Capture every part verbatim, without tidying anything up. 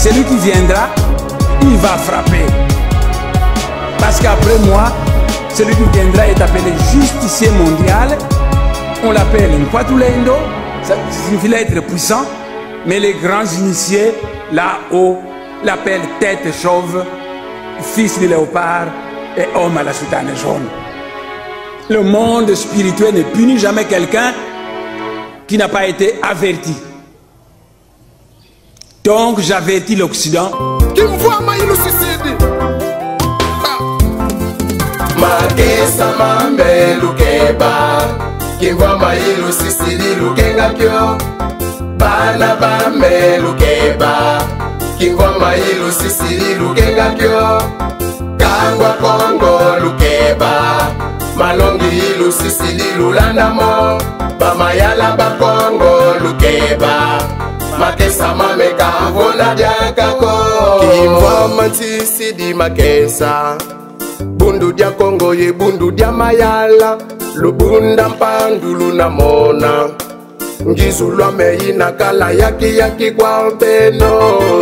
celui qui viendra, il va frapper. Parce qu'après moi, celui qui viendra est appelé justicier mondial. On l'appelle Nkwatulendo, ça signifie être puissant. Mais les grands initiés, là-haut, l'appellent tête chauve, fils de léopard et homme à la soutane jaune. Le monde spirituel ne punit jamais quelqu'un qui n'a pas été averti. Donc j'avertis l'Occident. Qui me voit maïlo suicide. Makesa mambe lukeba. Qui voit maïlo suicide lukenga kyo. Bana bambe lukeba. Qui voit maïlo suicide lukenga kyo. Kangwa Kongo lukeba. Malongi ilu suicide lulandamo. Bamayala ba Kongo lukeba. Makesa mameka avona diakako. Kimwa mantisi di makesa. Bundu dia Kongo ye bundu dia mayala. Lubunda mpandulu na mona. Ngizulwa meyi nakala yaki yaki kwa mpeno.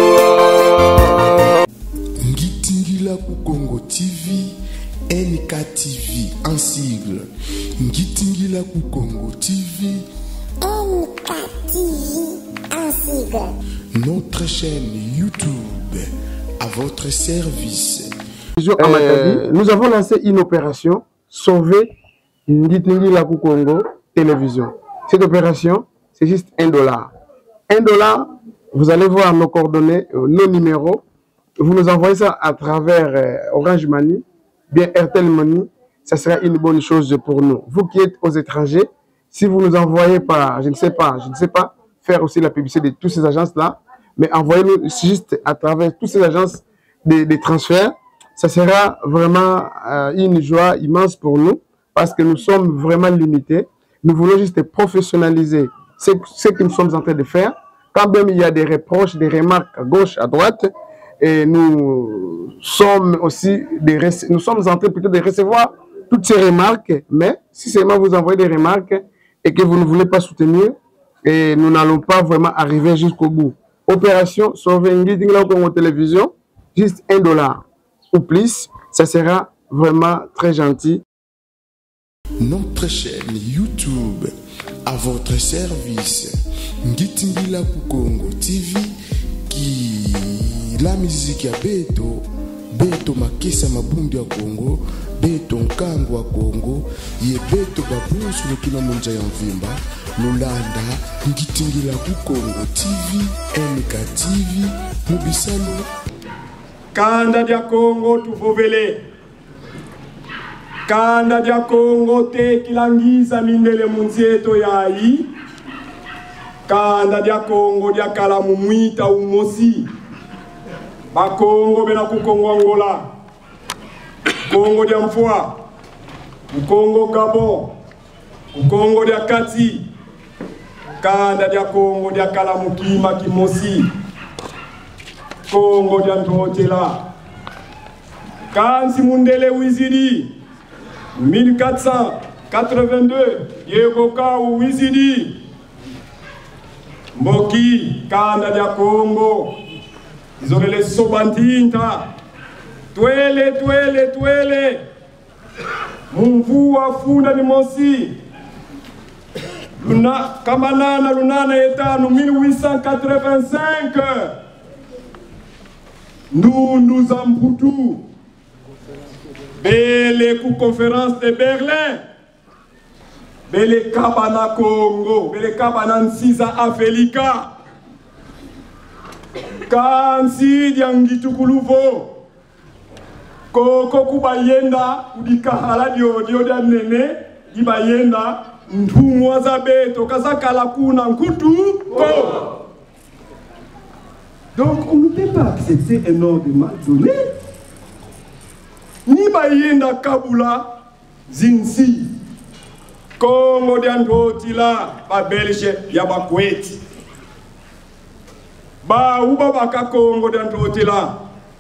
Ngitingila ku Congo T V, N K T V en sigle. Ngitingila ku Congo T V, N K T V en sigle. Notre chaîne YouTube à votre service. Euh, nous avons lancé une opération Sauver Ngitingila ku Congo Télévision. Cette opération, c'est juste un dollar. Un dollar, vous allez voir nos coordonnées, nos numéros. Vous nous envoyez ça à travers euh, Orange Money, bien Airtel Money. Ça sera une bonne chose pour nous. Vous qui êtes aux étrangers, si vous nous envoyez par, je ne sais pas, je ne sais pas faire aussi la publicité de toutes ces agences-là, mais envoyez-nous juste à travers toutes ces agences de, de transferts. Ça sera vraiment euh, une joie immense pour nous parce que nous sommes vraiment limités. Nous voulons juste professionnaliser ce, ce que nous sommes en train de faire. Quand même il y a des reproches, des remarques à gauche, à droite, et nous sommes aussi des, nous sommes en train plutôt de recevoir toutes ces remarques, mais si seulement vous envoyez des remarques et que vous ne voulez pas soutenir, et nous n'allons pas vraiment arriver jusqu'au bout. Opération Sauver Ngitingila ku Congo Télévision, juste un dollar ou plus, ça sera vraiment très gentil. Notre chaîne YouTube à votre service. Ngitingila ku Congo T V qui la musique ya Beto Beto Makesa Mabundu ya Congo, Beto Nkango wa Congo, ye Beto Babusu Lukina Munja ya Mvimba, Lulanda, Ngitingila ku Congo T V, N K T V, Mubisalo. Kanda dia Congo tuvovele. Kanda dia Congo te kilangiza mindele munzieto yai. Kanda dia Congo dia kalamu mwita umosi. Ba Congo bena ku Congo Angola. Congo dia Mfwa. Congo Gabon. Congo dia Kati. Kanda dia Congo dia kalamu kima kimosi. Congo dia Ntotela. Kansi Mundele Wizidi. mille quatre cent quatre-vingt-deux, Yegoka ou Wizidi. Moki, Kanda dia Congo. Ils ont les Sobantinta. Twele, twele, twele. Mumvu wa funda ni mosi. Luna, Kamanana, Lunana etano, mille huit cent quatre-vingt-cinq. Nous, nous en boutou. Belle conférence de Berlin. Belle Kabana Congo. Belle Kabana Nsiza Afrika. Kansi Diangitukuluvo. Koko Kubayenda. Udikahala dio dio da nene. Dibayenda. Ntumwaza beto. Kazakala kuna nkutu. Ko. Donc on ne peut pas accepter un ordre mal donné. Ni bayenda Kabula Zinsi Congo Diantotila ba Belge ya ba Kuwait ba uba baka Congo Diantotila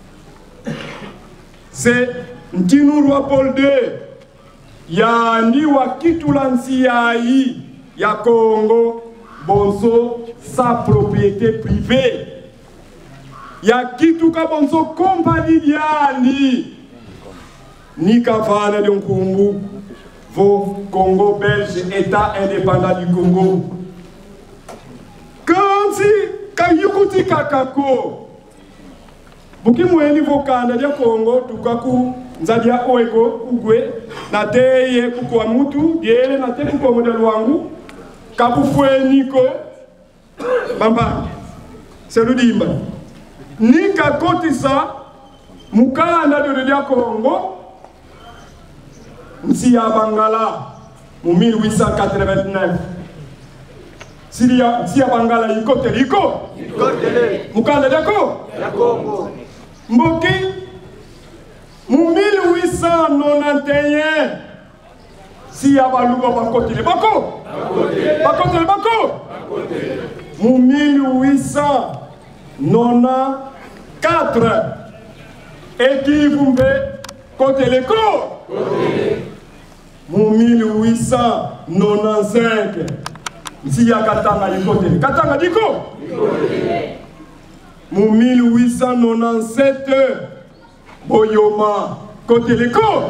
c'est Ntinurwa Paul deux ya ni wa Kitulansi ya yi ya Congo bonso sa propriété privée ya kitu kabonzo kompani diani ni kavana de nkumbu vo Congo belge état indépendant du Congo kanzi kayukuti kakako buki mweni vo kanda dia Congo tukaku nzadia oego ugwe na teye kuko mutu yele na te kuko model wangu kapufwe niko bamba seludimba nika kotisa mukanda de dia Congo nsi ya Bangala mu mille huit cent quatre-vingt-neuf Siria nsi ya Bangala ikote liko ikote mukanda dako ya Congo mboki mu mille huit cent quatre-vingt-onze si ya baluba bakotele bako bakotele bako mu mille huit cent quatre-vingt-quatre ekivumbe kotele ko mu mille huit cent quatre-vingt-quinze si ya Katanga ikotele Katanga diko mu mille huit cent quatre-vingt-dix-sept Boyoma kotele ko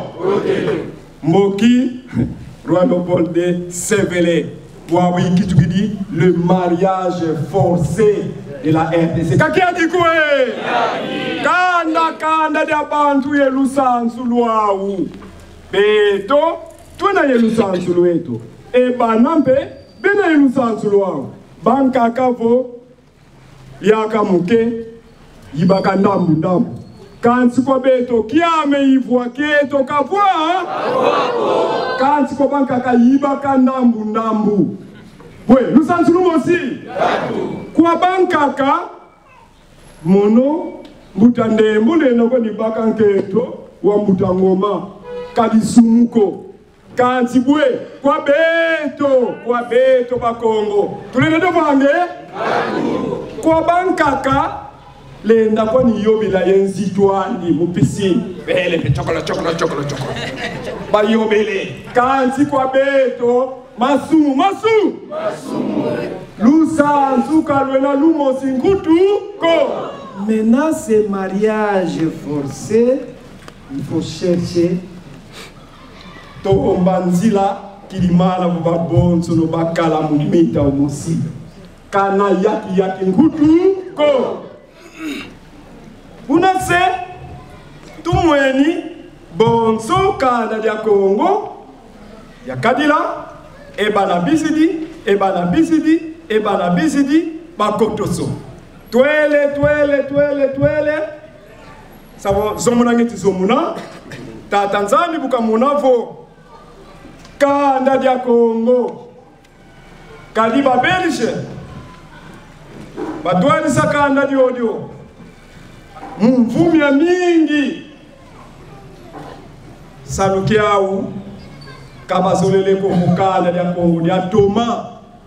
Moki Roi Léopold de Sévélé Wawi Kitugidi le mariage forcé de la R D C kaki a dit quoi kanda kanda de abantu yelusansu lwawu beto tuna yelusansu lwetu e banampe bena yelusansu lwawu banka kavo yaka muke yibaka ndambu ndambu kansi kwa beto kiame yivwa kieto kavwa kansi kwa banka ka yibaka ndambu ndambu we lusansu lumosi kwa banka ka mono mbuta ndembo leno kwa nibaka nketo wa mbuta ngoma kadisumuko kansi bwe kwa beto kwa beto bakongo tulene dovange kwa banka ka lenda kwa ni yobila yenzitwani mu piscine bele pe chokola chokola chokola chokola ba yobele kansi kwa beto masumu masu masumu lusansu kalwena lumo singutu ko maintenant ce mariage forcé il faut chercher tokombanzila kilimala buba bonso no bakala mumita umusi kana yaki yaki ngutu ko unase tumweni bonso kana dia Congo ya kadila ebana bisidi ebana bisidi ebana bisidi bakotoso twele twele twele twele sabo zomuna ngeti zomuna tata nzambi bukamunavo kanda dia Congo kadi ba belge badwali sakanda diodio mvumi ya mingi salukiau kabazolele ko mukanda dia Congo dia Toma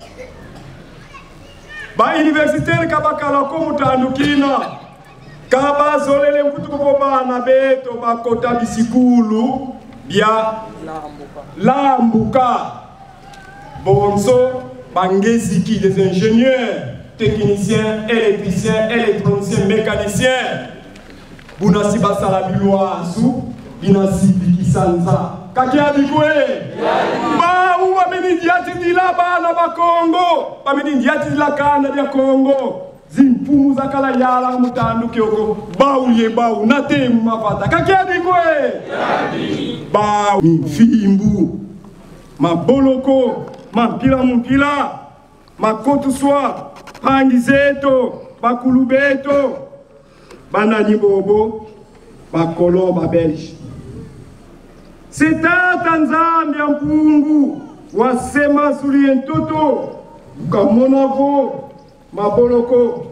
ba universitaire kabakala ko mutandukina kabazolele mkutuko bana beto bakota bisikulu bia lambuka bonso bangeziki des ingénieurs techniciens électriciens électroniciens mécaniciens bunasi basala biloazu binasi bikisanza kakia bikwe ba uwa meni diati dila bana ba Congo ba meni diati dila kana dia Congo zimpumu za kala yala mutandu kyoko ba uye ba unate mafata kakia bikwe ba mfimbu maboloko mampila mumpila makotu swa pangizeto bakulubeto banani bobo bakolo ba belge Sitata Nzambi mpungu wasema suli ntoto bukamonavo maboloko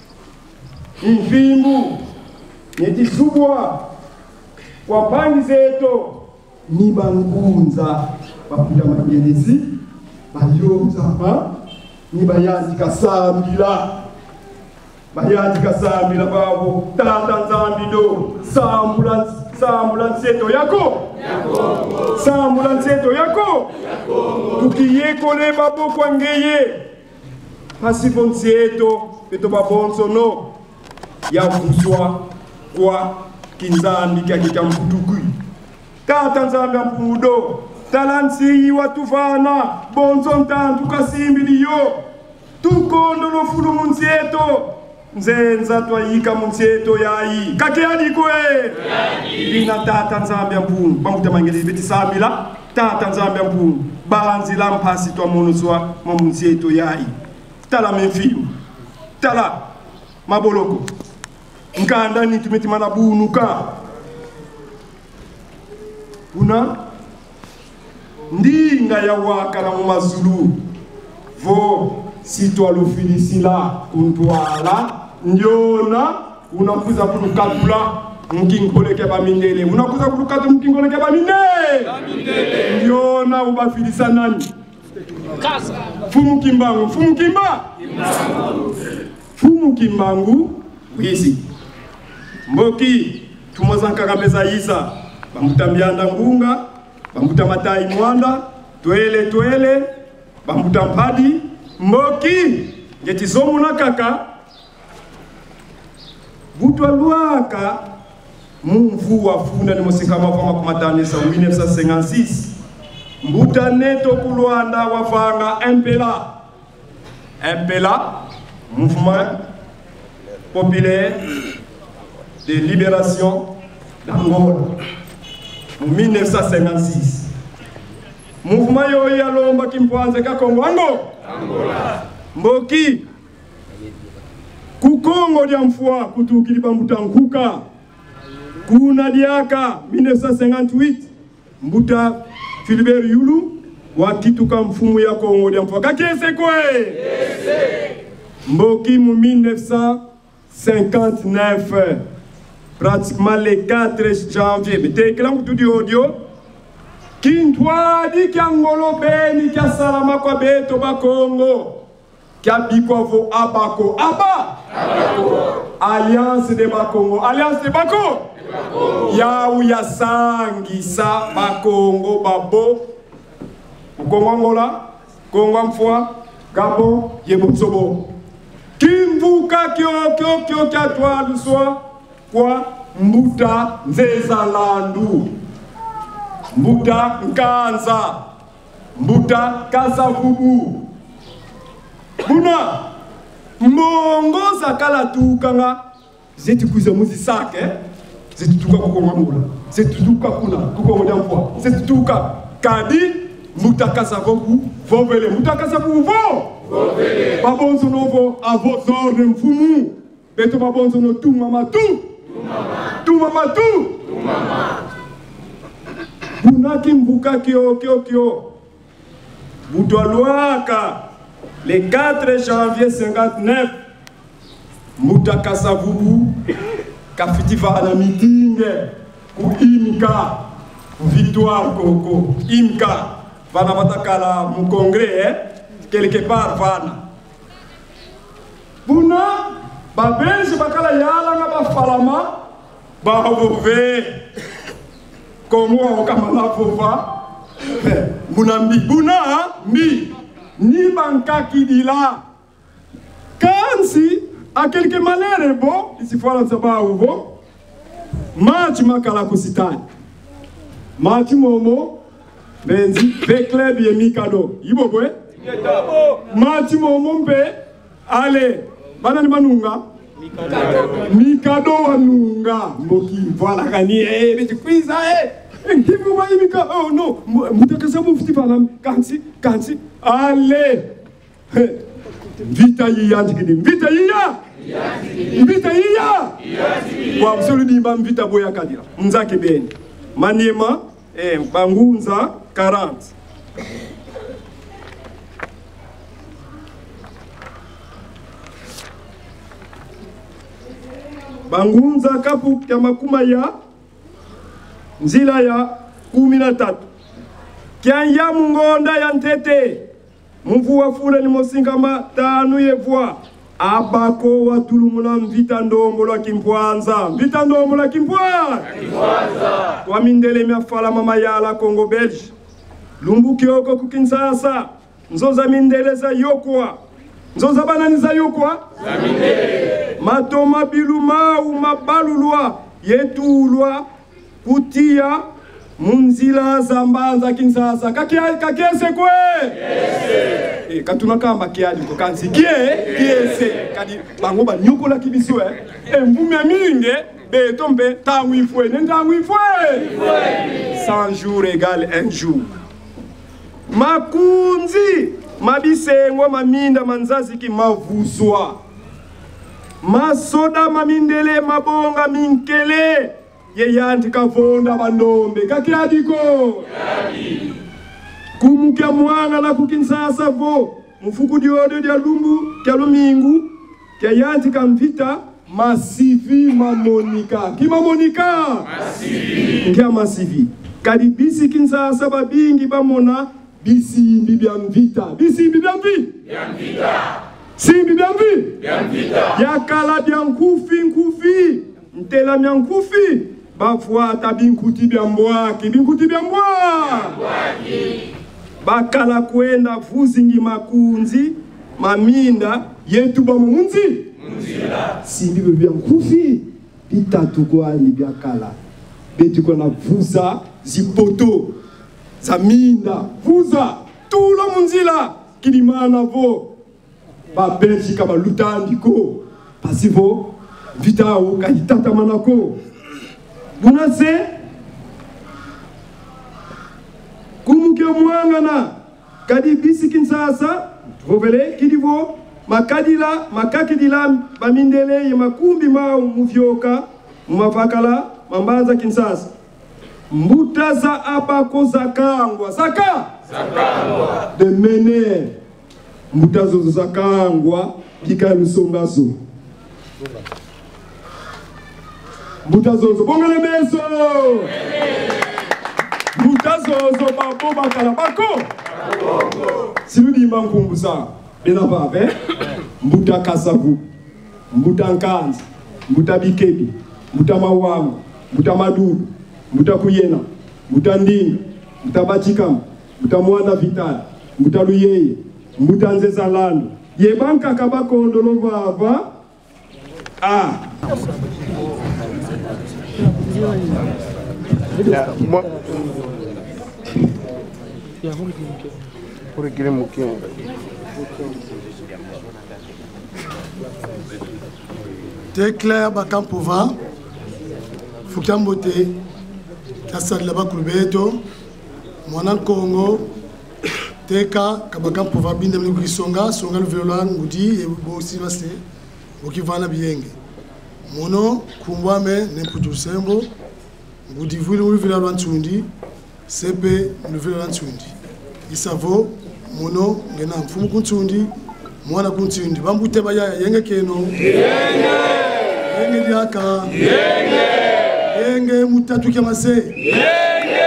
mfimbu netisubwa wapangizeto ni bangunza baputa magenezi bayonza pa ni bayanzi kasambila bayanzi kasambila babo tata Nzambi do sambula sambula nseto yako yako sambula nseto yako yako tukiyekole babo kwangeye pasifo nseto peto babonso no ya vuswa kwa kinzambi kya kikamputukui tata nzambi ampungudo talansi watu vana bonzo ntantu kasimbi liyo tukondo no fulu munzieto nzenza twayika munzieto yayi kake alikwe ina tata nzambi ampungu bamuta mangeli beti samila tata nzambi ampungu banzi la mpasi twa monuswa mo munzieto yayi tala mefimu tala maboloko nkanda ni tumetimana bunuka una ndinga ya waka na mumazulu vo sitwa lufilisila kuntwala ndiona unakuza kulukatula mkinkoleke bamindele unakuza kulukatula mkinkoleke bamindele ndiona ubafilisa nani kasa fumu kimbangu fumu kimba fumu kimbangu wisi mboki tumozanka kameza isa bamutambianda ngunga bamuta matai mwanda twele twele bamuta mpadi mboki ngeti zomu na kaka butwa luaka mumvu wafunda ni mosinga mavama kumatanisa mille neuf cent cinquante-six mbuta neto kulwanda wafanga impela impela mouvement populaire de libération d'Angola en mille neuf cent cinquante-six. Mouvement yo ya lomba kimpanze ka Kongo Angola. Mboki kukongo dia mfua kutukili bambuta nkuka kuna diaka mille neuf cent cinquante-huit mbuta Philibert Yulu wakituka mfumu ya Kongo dia mfua kakese kwe Mboki mu mille neuf cent cinquante-neuf pratiquement le quatre janvier bete kila mtu di audio kintwa di kyangolo beni kya salama kwa beto ba Kongo kya bikwa vo abako aba abako alliance de Bakongo alliance de Bako ya uya sangisa Bakongo babo Kongo Angola Kongo mfwa Gabon yebotsobo kimvuka kyo kyo kyo kya twa luswa kwa mbuta nzeza landu mbuta nkanza mbuta kasavubu buna mbongoza kala tukanga zeti kuza muzisake zeti tuka kukomangula zeti tuka kuna kukomoja mfwa zeti tuka kadi mbuta kasavubu vovele mbuta kasavubu vo vovele babonzo novo avo zorne mfumu beto babonzo no tu mama tu tu mama tu tu mama bunaki mbuka kyo kyo kyo budolwaka le quatre janvier cinquante-neuf muta kasavubu kafitifa na meeting ku imka victoire koko imka vana vatakala mu congrès eh? quelque part vana buna babelge bakala yala nga bafalama bavove komo okamala vova buna mbi buna mbi ni bankaki dila kansi a quelque malheur bon ici fala saba uvo match makala kusitani match momo benzi ve club ye mikado ibo bwe match momo mpe ale bana ni manunga mikado mikado wanunga mboki voilà kani eh beti kwiza eh hivi wa imika oh no mutakasa mufti fala kansi kansi ale vita yiyanji kidi vita yiya vita yiya wa msulu di mbam vita boya kadira mzake beni maniema eh bangunza quarante bangunza kapu ya makuma ya nzila ya kumi na tatu kyanya mungonda ya ntete mvua fula ni mosingama tanu yevwa abako watulumuna mvita ndombo la kimpwanza mvita ndombo la kimpwanza kwa mindele miafala mama yala Kongo Belge lumbu kioko kukinsasa nzoza mindele za yokwa nzoza banani za yokwa za mindele matoma biluma ou mabalulwa yetulwa kutia munzila zambanza Kinshasa kakia kakiese kwe yes. E katuna kamba kiadi ko kansi kie kiese kadi bango ba nyukola kibiswe e mbume minge be tombe tangu ifwe ndangu ifwe cent jours égale un jour makunzi mabisengo maminda manzazi ki mavuzwa masoda mamindele mabonga minkele ye yanti kavonda bandombe kakiadiko yadi kumuke mwana na kukinsasa vo mfuku diode dia lumbu kya lumingu kya yanti kamvita masivi mamonika kima monika masivi ngia masivi kadi bisi Kinsasa babingi bamona bisi mbibya mvita bisi mbibya mvi ya mvita simbi bya mvi ya mvita yakala bya nkufi nkufi ntela mya nkufi bafuata binkuti bya mbwaki binkuti bya mbwaki bakala kwenda vuzingi makunzi maminda yetu bamunzi munzila simbi bya nkufi bitatu kwa ni bya kala betu kwa na vuza zipoto za minda vuza tulo munzila kilimana vo ba Belgique ba lutandiko pasivo vitao kayitata manako bunase kumuke mwangana kadi bisi Kinsasa vovele kidivo makadila makakidila bamindele ye makumbi ma muvyoka mumavakala mambanza Kinsasa mbuta za abako zakangwa zaka zakangwa de mener mbuta zozo zakangwa kika lusongazo mbuta zozo bongale beso mbuta zozo babo bakala bako siludi mankumbusa bena bave mbuta kasavu mbuta nkanzi mbuta bikebi mbuta mawangu mbuta madudu mbuta kuyena mbuta ndinga mbuta bachikama mbuta mwana vitali mbuta luyeye mbuta nzeza lando yebanka kabako ndolo bava ah moi pour qu'il me quitte T'es clair, Bakampova, Fukambote, Kassad Laba Kulbeto, Monan Congo, Teka, Kabakampova, Bindem Songa, Songa le violon, Goudi, et Bossi Vaste, Okivana Bienge. Mono, Kumbwame, Nemputu Sembo, Goudi Vulu, le violon Tsundi, Sepe, le violon Tsundi. Isavo, Mono, Genam, Fumu Tsundi, Mwana Kuntundi, Bambute Baya, Yenge Keno, Yenge, Yenge Diaka, Yenge, Yenge Mutatu Kamase, Yenge,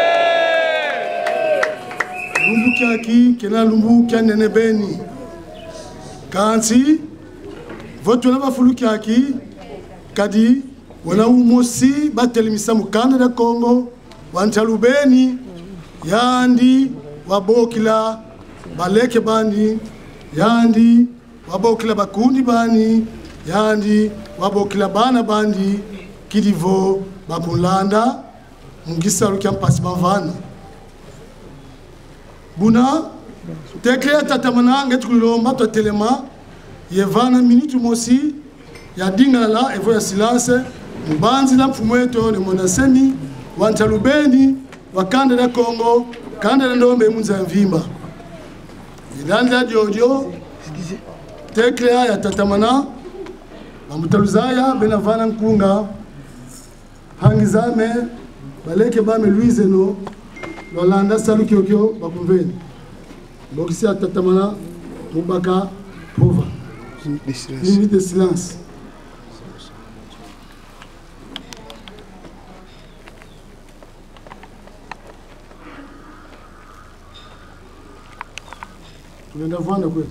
Lumbu Kiaki, Kena Lumbu Kianene Beni, Kansi, Votu Nava Fulu Kiaki, Kadi, Wana Umosi, Batelimisa Mukanda da Congo, Wantalubeni, Yandi, Wabokila, Baleke Bandi, Yandi, wabokila bakundi bani, Yandi, wabokila bana bandi, Kidivo, bakulanda, Mungisa lukia mpasi bavana. Buna, teklea tatamana, ngetukulomba, to telema, yevana minutu mosi, ya dinga la, evo ya silence, mbanzi la mfumweto, ni monasemi, wantalubeni, wakanda da Congo, kanda da ndombe munza mvimba. Idanda Jojo, Teklea ya tatamana, Mamutaluzaya, Benavana Nkunga, Hangizame, Baleke Bame Luizeno, Lolanda Salukiokyo, Bakumveni. Bokisi ya tatamana, Mubaka, Pova. Minute de silence. Tunaenda vanda kwetu.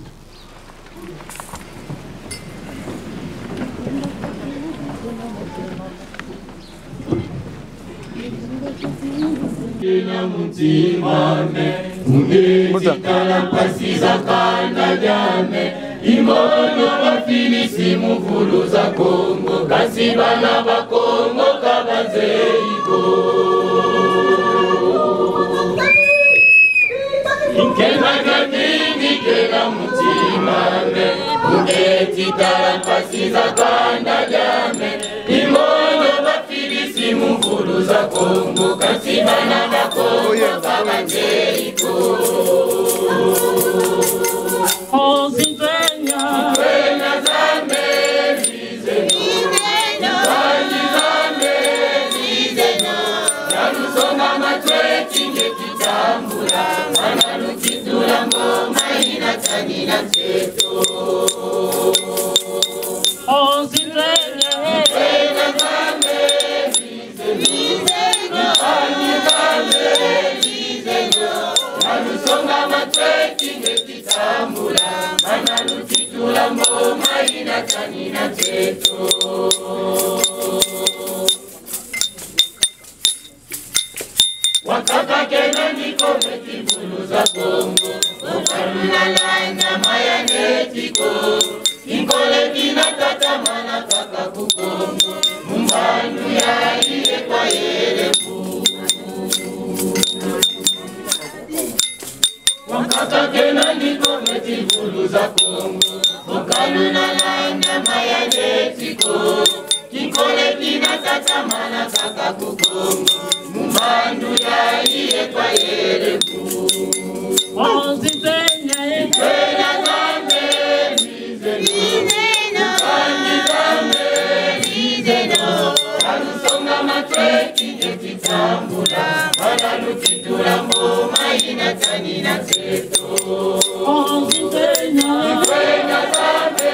Kina mutimane, ungetikala pasiza kanda jame, imono wafilisi mufulu zako Sibana bakongo kabazeiko Inkena gadini kena mutimane Ungeti tarampasiza kanda jame Imono bafilisi mufuru za Kongo Kasibana bakongo kabazeiko Ozintenya Kwenya zambe Tanina teto Oh zilenya Wena kame Vizeno Ani kame Vizeno Nalusonga matweki Ngekitambula Manalutitula mboma ina tanina teto Wakaka kena niko metibulu za Kongo Ukaruna lana maya netiko Inkole kina tatamana kaka kukongo Mumbanu ya iye kwa yerefu Wakaka kena niko metibulu za Kongo Ukaruna lana maya netiko Inkole kina tatamana kaka kukongo Mumbanu ya iye kwa yerefu Ozitenya Ikwena zambe Vizeno Kandi zambe Vizeno Alusonga matweki Ngekitambula Wanalukitura mboma ina tanina teto Ozitenya Ikwena zambe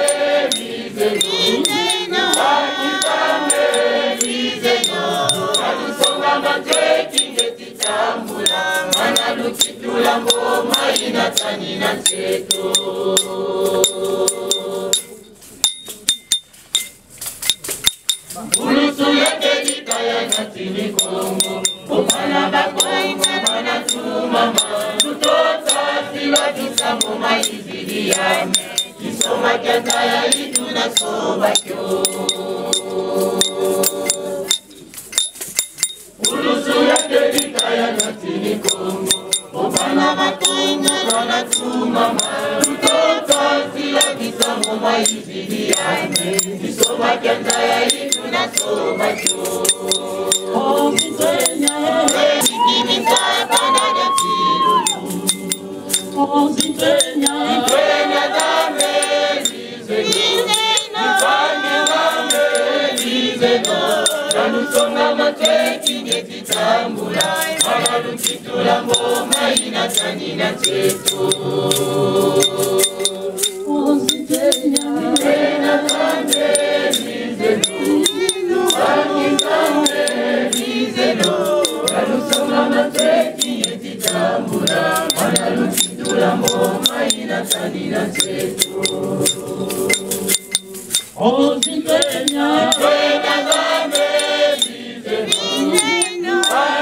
Vizeno Kandi zambe Vizeno Alusonga matweki Ngekitambula Wanalukitura mboma ina tanina teto Ulusu yake dikaya natini Kongo Upana bakongo manatuma Tutota siwa kisamo maizidi yame Kisoma kiandaya ituna soba kyo Ulusu yake dikaya natini Kongo Upana bakongo manatuma Tutota siwa kisamo maizidi yame Kisoma kiandaya ituna soba kyo Oh, Zitenya, Zitenya, Oh, Zitenya, Zitenya, dame, Zitenya, dame, Zitenya, Nalusonga matweki ngekitambula, Analukitula mboma ina tanina teto. Oh, Zitenya, Zitenya, dame, Zitenya, Zitenya, Nalusonga matweki ngekitambula, Analukitula mboma ina tanina teto. Oh, Zitenya, Zitenya, dame, Zitenya,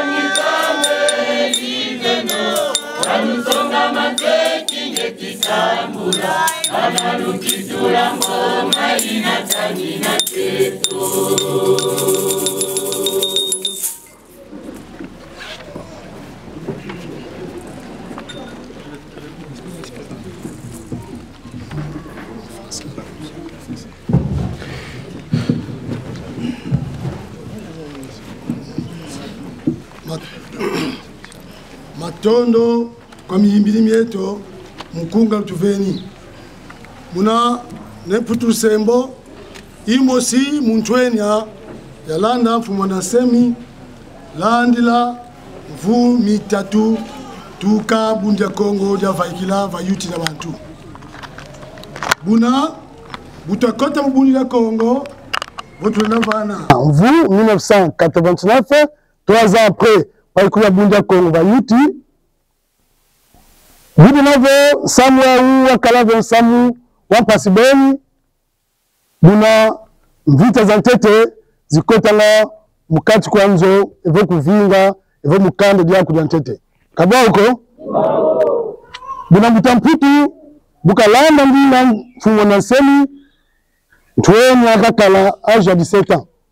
Zitenya, Nalusonga matweki ngekitambula, Analukitula mboma ina tanina teto. Matondo kwa mihimbili mieto mkunga lutuveni muna neputu sembo imosi muntwenya yalanda mfumana semi landila mvu mitatu tuka bundia Kongo dia vaikila vayuti na bantu buna butakota mbundi la Kongo votre navana mvu mille neuf cent quatre-vingt-neuf trois ans après vaikula bundia Kongo vayuti Bibi navo samu au wakalave samu wampasibeni buna mvita za ntete zikotanga mukati kwa nzo evo kuvinga evo mukande dia kudya ntete kabwa uko buna mutamputu bukalanda mbina fungo na semi tuweni akakala âge à dix-sept ans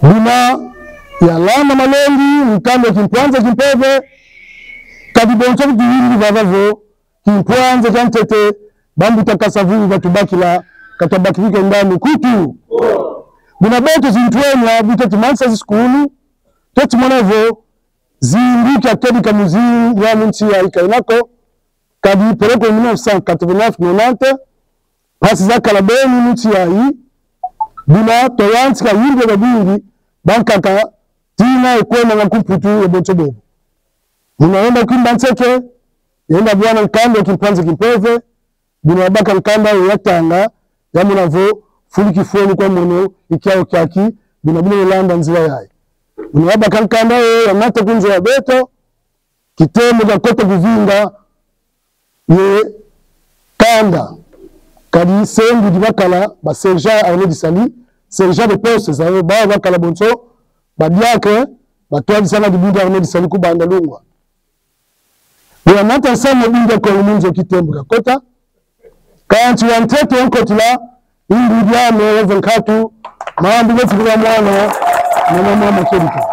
Buna ya lama malendi mkambe kimpwanza kimpeve kadi boncho kiwindi vavavo kimpwanza kantete bambu takasavu vatubaki la katabaki vike ndani kutu buna beto zintwenya bito timansa ziskulu toti mwanevo zimbuki akedi kamuzi ya munchi ya ikainako kadi pereko mille neuf cent quatre-vingt-neuf nonante pasi za kalabeni munchi ya hii buna toyansi ka yimbe babingi bankaka tina ekwena nga kumputu ya boncho bobo unaenda ukimba nseke yenda bwana nkanda ukimpanze kimpove buna wabaka nkanda yatanga ya munavo fuli kifueni kwa mono ikiao kiaki buna bina ulanda nzila yae buna wabaka nkanda ya nata kunzo ya beto kitemo ya kote kuvinga ye kanda kadi sengu dibakala ba serja Arnaud Disali serja de poste za ba bakala boncho badiake batwaji sana dibunda Arnaud Disali kubanda lungwa bwana nata sana binda kwa umunzo kitembo kota kanti wantete onkotila indi byame wevenkatu maambi wefikira mwana na mama makedika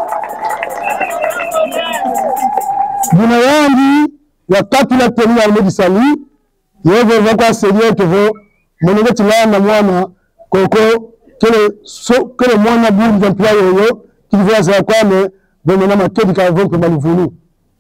buna yandi wakati la tenia Arnaud Disali yeve vakwa serie kevo monogeti lana mwana koko kele so kele mwana bunja mpia yoyo kilivaza kwame vene na makedika vompe malivunu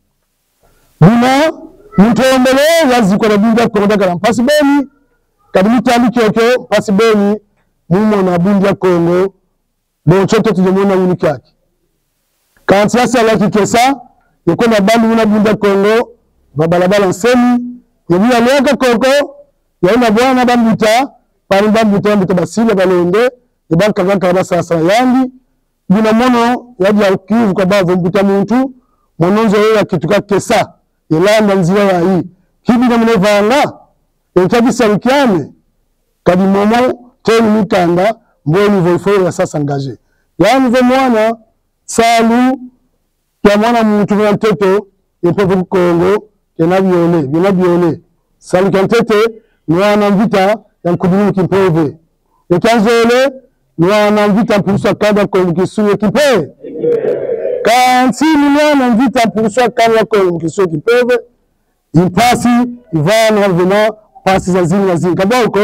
buna mtombele wazi kwa binda kwa ndagala mpasi beni kadimita alikyo mpasi beni mumo na bunja Kongo bonchoto tujemona uniki yake kanti yasa la kikesa yeko na bandu muna bunja Kongo babalabala nsemi yebuya leka koko yaina bwana bambuta pari bambuta bambuta basile balende ibanka kanka basasa yandi bina mono yaji akivu kwa bavu mbuta muntu mononzo ya kituka kesa ilanda nzira ya hii kibi na mnevanga ekabisa ukiane kadi momo teni mitanda mboni voifo ya sasa ngaje yani ve mwana salu ya mwana mtu wa mtoto yepo Kongo kenabiole binabiole salu kantete mwana mvita ya mkudini kimpove yakanzole mwana mvita mpuruswa kada kwa mkisuye kipe kanti mwana mvita mpuruswa kada kwa mkisuye kipove impasi ivana vena pasi za zini na zini kaboko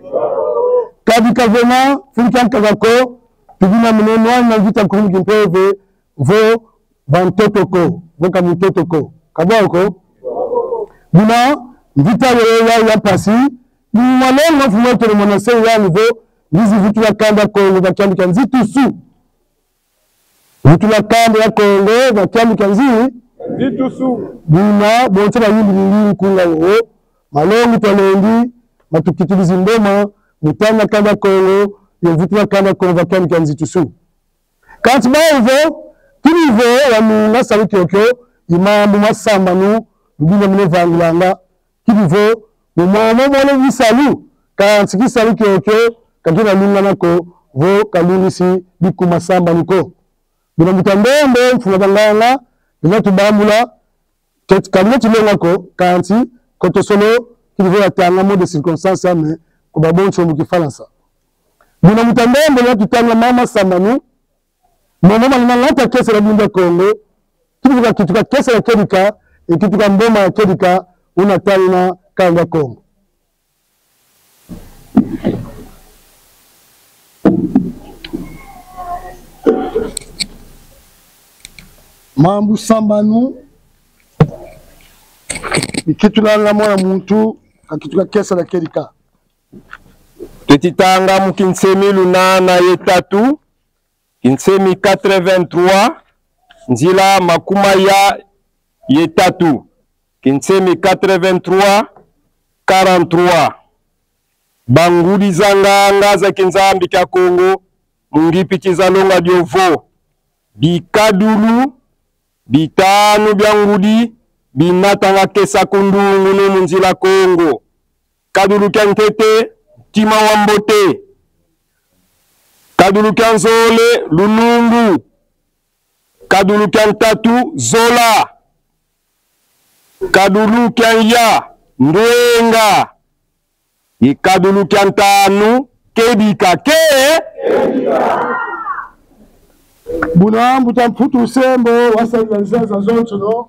kadi kavena fulika nkagako pigina mnenwa na mvita mkudini kimpove vo vantotoko voka mtotoko kaboko bina mvita ya ya pasi ni mwalengo fumoto ni mwanase ya nivo nizi vitu la kanda Kongo vakiambi kanzi tusu vitu la kanda ya Kongo vakiambi kanzi tusu bina bonche ba yimbi nili kunga wo malongi tolendi matukitilizi ndoma mutana kanda Kongo ya vitu la kanda Kongo vakiambi kanzi tusu kanti ba hivyo kini hivyo ya muna sawi kyokyo imambu masamba nu mbina mne vangulanga kini hivyo mumama mwale visalu kanti kisalu kyokyo kakina lunga nako vo kalunisi biku masamba niko bina mutandembe mfuna banganga bina tubambula kabina tulenga ko kanti kotosolo kilivo ya tanga mode circonstance ame kubaboncho mukifalansa bina mutandembe ya tutanga mama sambanu mama mama nata kesa la binda Kongo kilivo kituka kesa la kedika ikituka mboma ya kedika unatalina kanga Kongo mambu sambanu ikitulanga mwana muntu akituka kesa la kedika tutitanga mukinsemi lunana yetatu kinsemi quatre-vingt-trois nzila makuma ya yetatu kinsemi quatre-vingt-trois quarante-trois bangudi zanga ngaza kinzambi kya Kongo mungipi kizalonga diovo bikadulu bitanu byangudi binatanga kesa kundungu no munzila Kongo kadulu kyankete tima wambote kadulu kyanzole lunungu kadulu kyantatu zola kadulu kyanya ndwenga ikadulu kyantanu kedika ke kedika buna mbuta mfutu sembo wasaidia nzaza zote no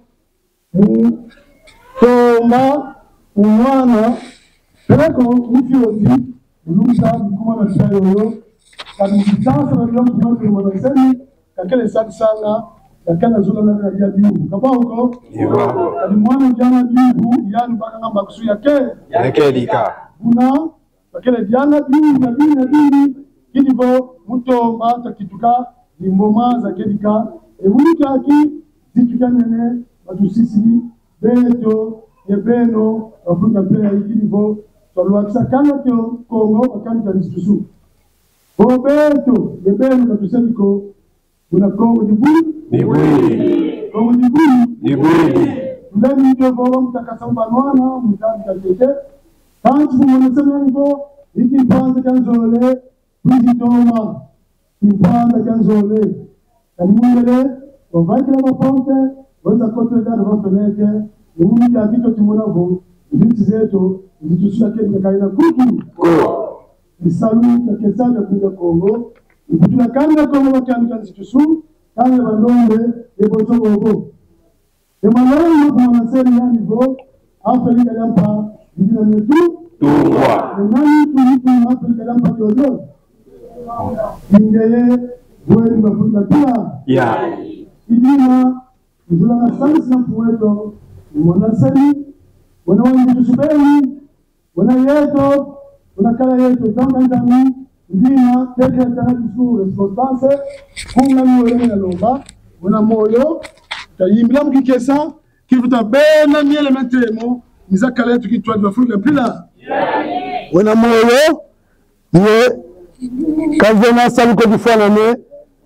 tomba umwana peleko mfioti ulusa bikuma na shayo kadi mtasa na bilang kuma kwa mwanasemi kakele sati sana kakana zula na kajia biu kaba huko kadi mwana jana biu yani baka ngamba kusuya ke yake dika buna kakele jana biu na biu na biu kidivo mutomba takituka Ngoma za kedika ebuka ki zitukanene watu sisi beto yebeno Afrika pia ikilivo tolwa kisakana kyo Kongo bakani kanisusu Roberto yebeno katuseniko kuna Kongo dibuli dibuli Kongo dibuli dibuli ndani ndio baba mtakasamba mwana mtaki kakete tantu mwanasema hivyo iki kwanza kanzole kujitoma Impanda kanzole kanimwele wavakila mafonte weza kote dada wapeneke Mungu ya kito timona vo Zinti zetu Zitushia kenya kaina kutu Isalu ya kesana kuja Kongo Ikutuna kanda Kongo wakiani kanzitusu Kanda bandonde Ebo chogo obo Emanari mwaku mwanaseri yani vo Afrika yampa Jidina mwetu Tuwa Nani tulipu Afrika yampa yoyo Ingeye Bweli mafuta pia ya Idina Nzula na sansi na mpuweto Mwanasani Wana wanyi tusubeli Wana yeto Wana kala yeto Tanga ndami Idina Teke ya tanadisu Responsanse Kunga miwele na lomba Wana moyo Tayimbila mkikesa Kivuta bena miele metemo Mizaka letu kituwa Dwafuka pila Wana moyo Ye Kavena saluko difana me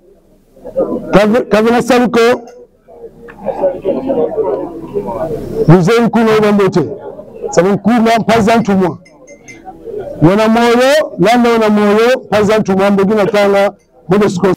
Kavena saluko Mzee mkuna ubambote Sabu mkuna mpazantu mwa Wana moyo Landa wana moyo Mpazantu mwa mbogina tanga Mwede siko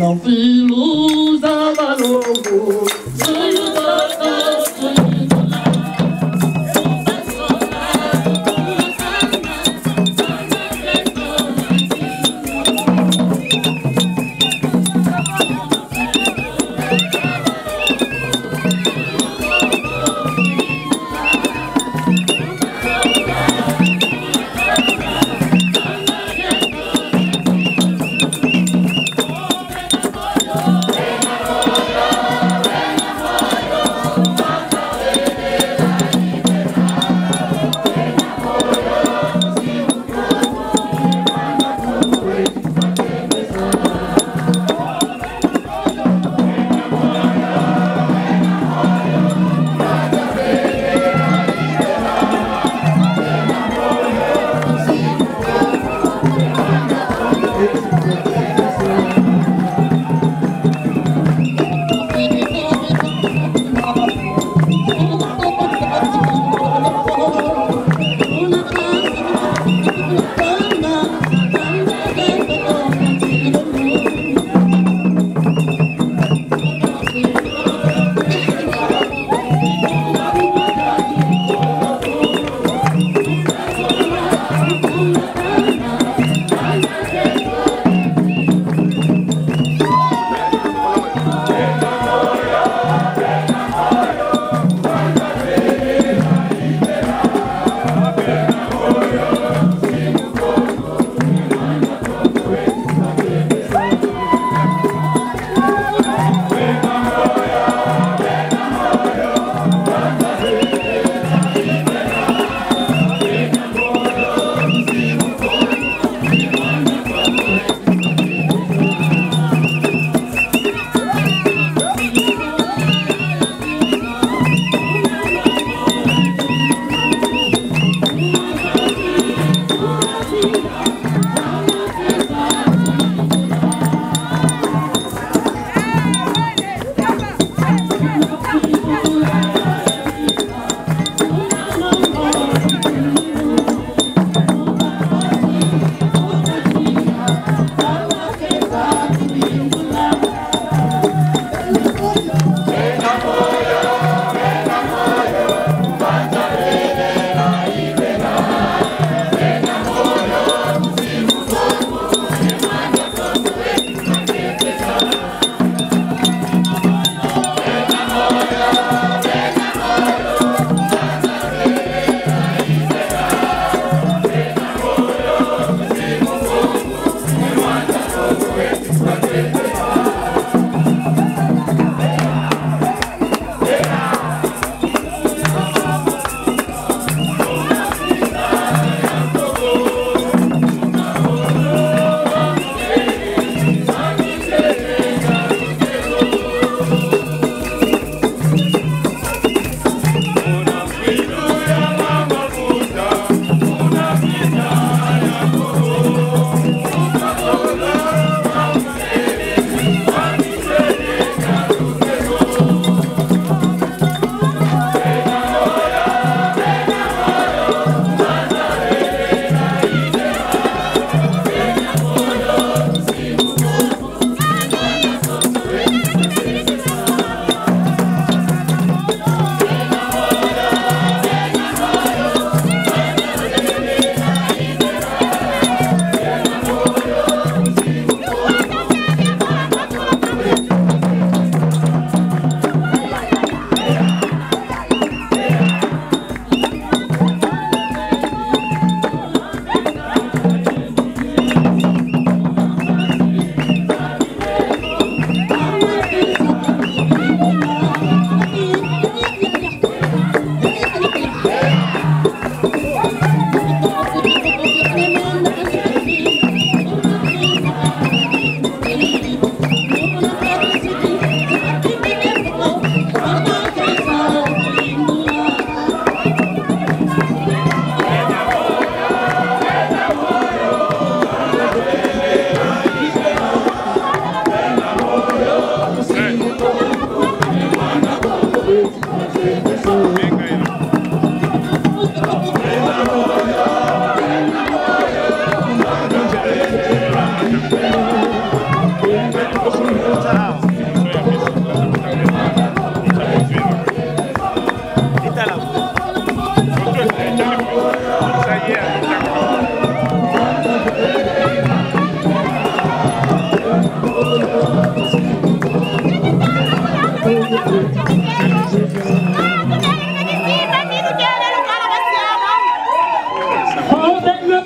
Filuza Balogo, Suyutoto, Suyutola.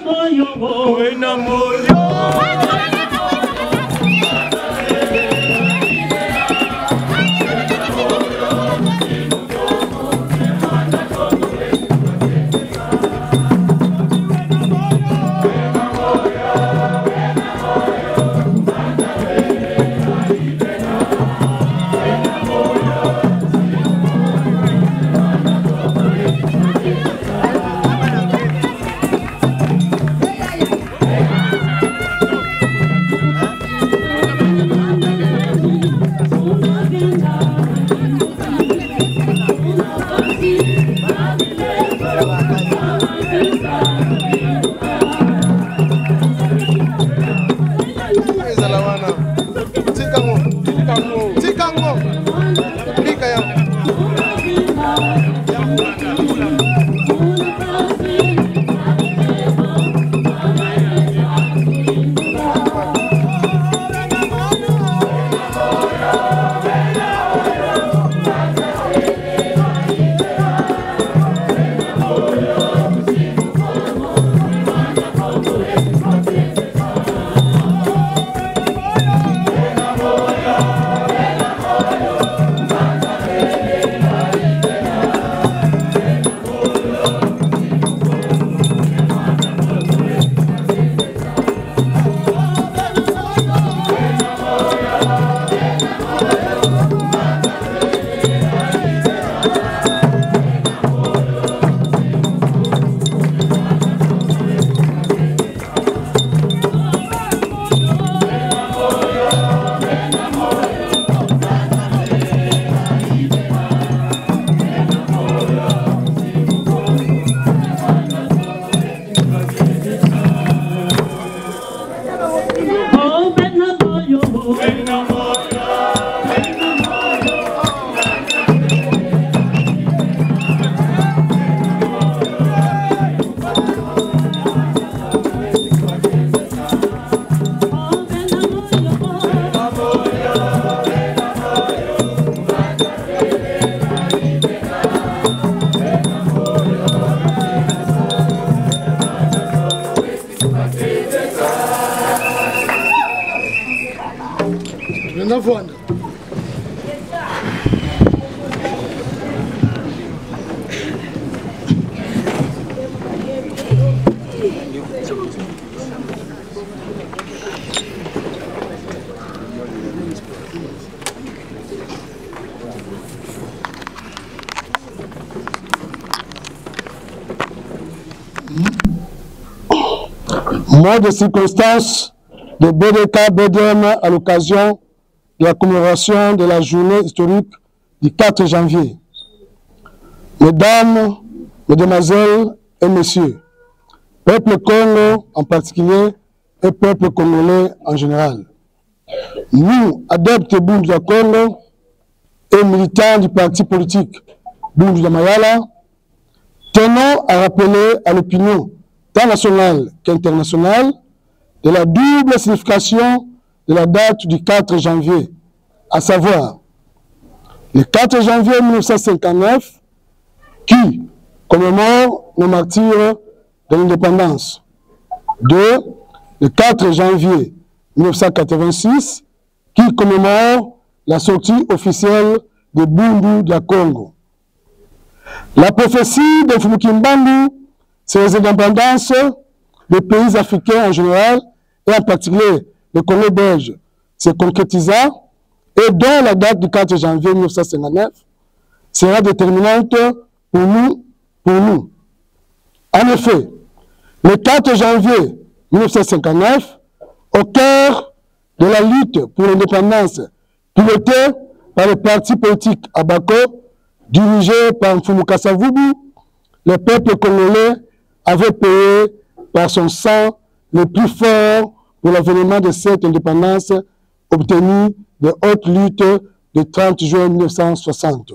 Mot de circonstance de B D K B D M à l'occasion de la commémoration de la journée historique du quatre janvier. Mesdames, Mesdemoiselles et Messieurs, peuple Congo en particulier et peuple congolais en général, nous, adeptes Bundu Congo et militants du parti politique Bundu Mayala, tenons à rappeler à l'opinion tant nationale qu'internationale de la double signification de la date du quatre janvier, à savoir le quatre janvier mille neuf cent cinquante-neuf qui commémore nos martyrs de l'indépendance. Deux, le quatre janvier mille neuf cent quatre-vingt-six qui commémore la sortie officielle de Bundu du Congo. La prophétie de Fumukimbandu sur les indépendances des pays africains en général et en particulier le Congo belge se concrétisa et dont la date du quatre janvier mille neuf cent cinquante-neuf sera déterminante pour nous. Pour nous. En effet, le quatre janvier mille neuf cent cinquante-neuf, au cœur de la lutte pour l'indépendance pilotée par le parti politique Abako, dirigé par Mfumuka Savubu, le peuple congolais avait payé par son sang le plus fort pour l'avènement de cette indépendance obtenue de haute lutte du trente juin mille neuf cent soixante.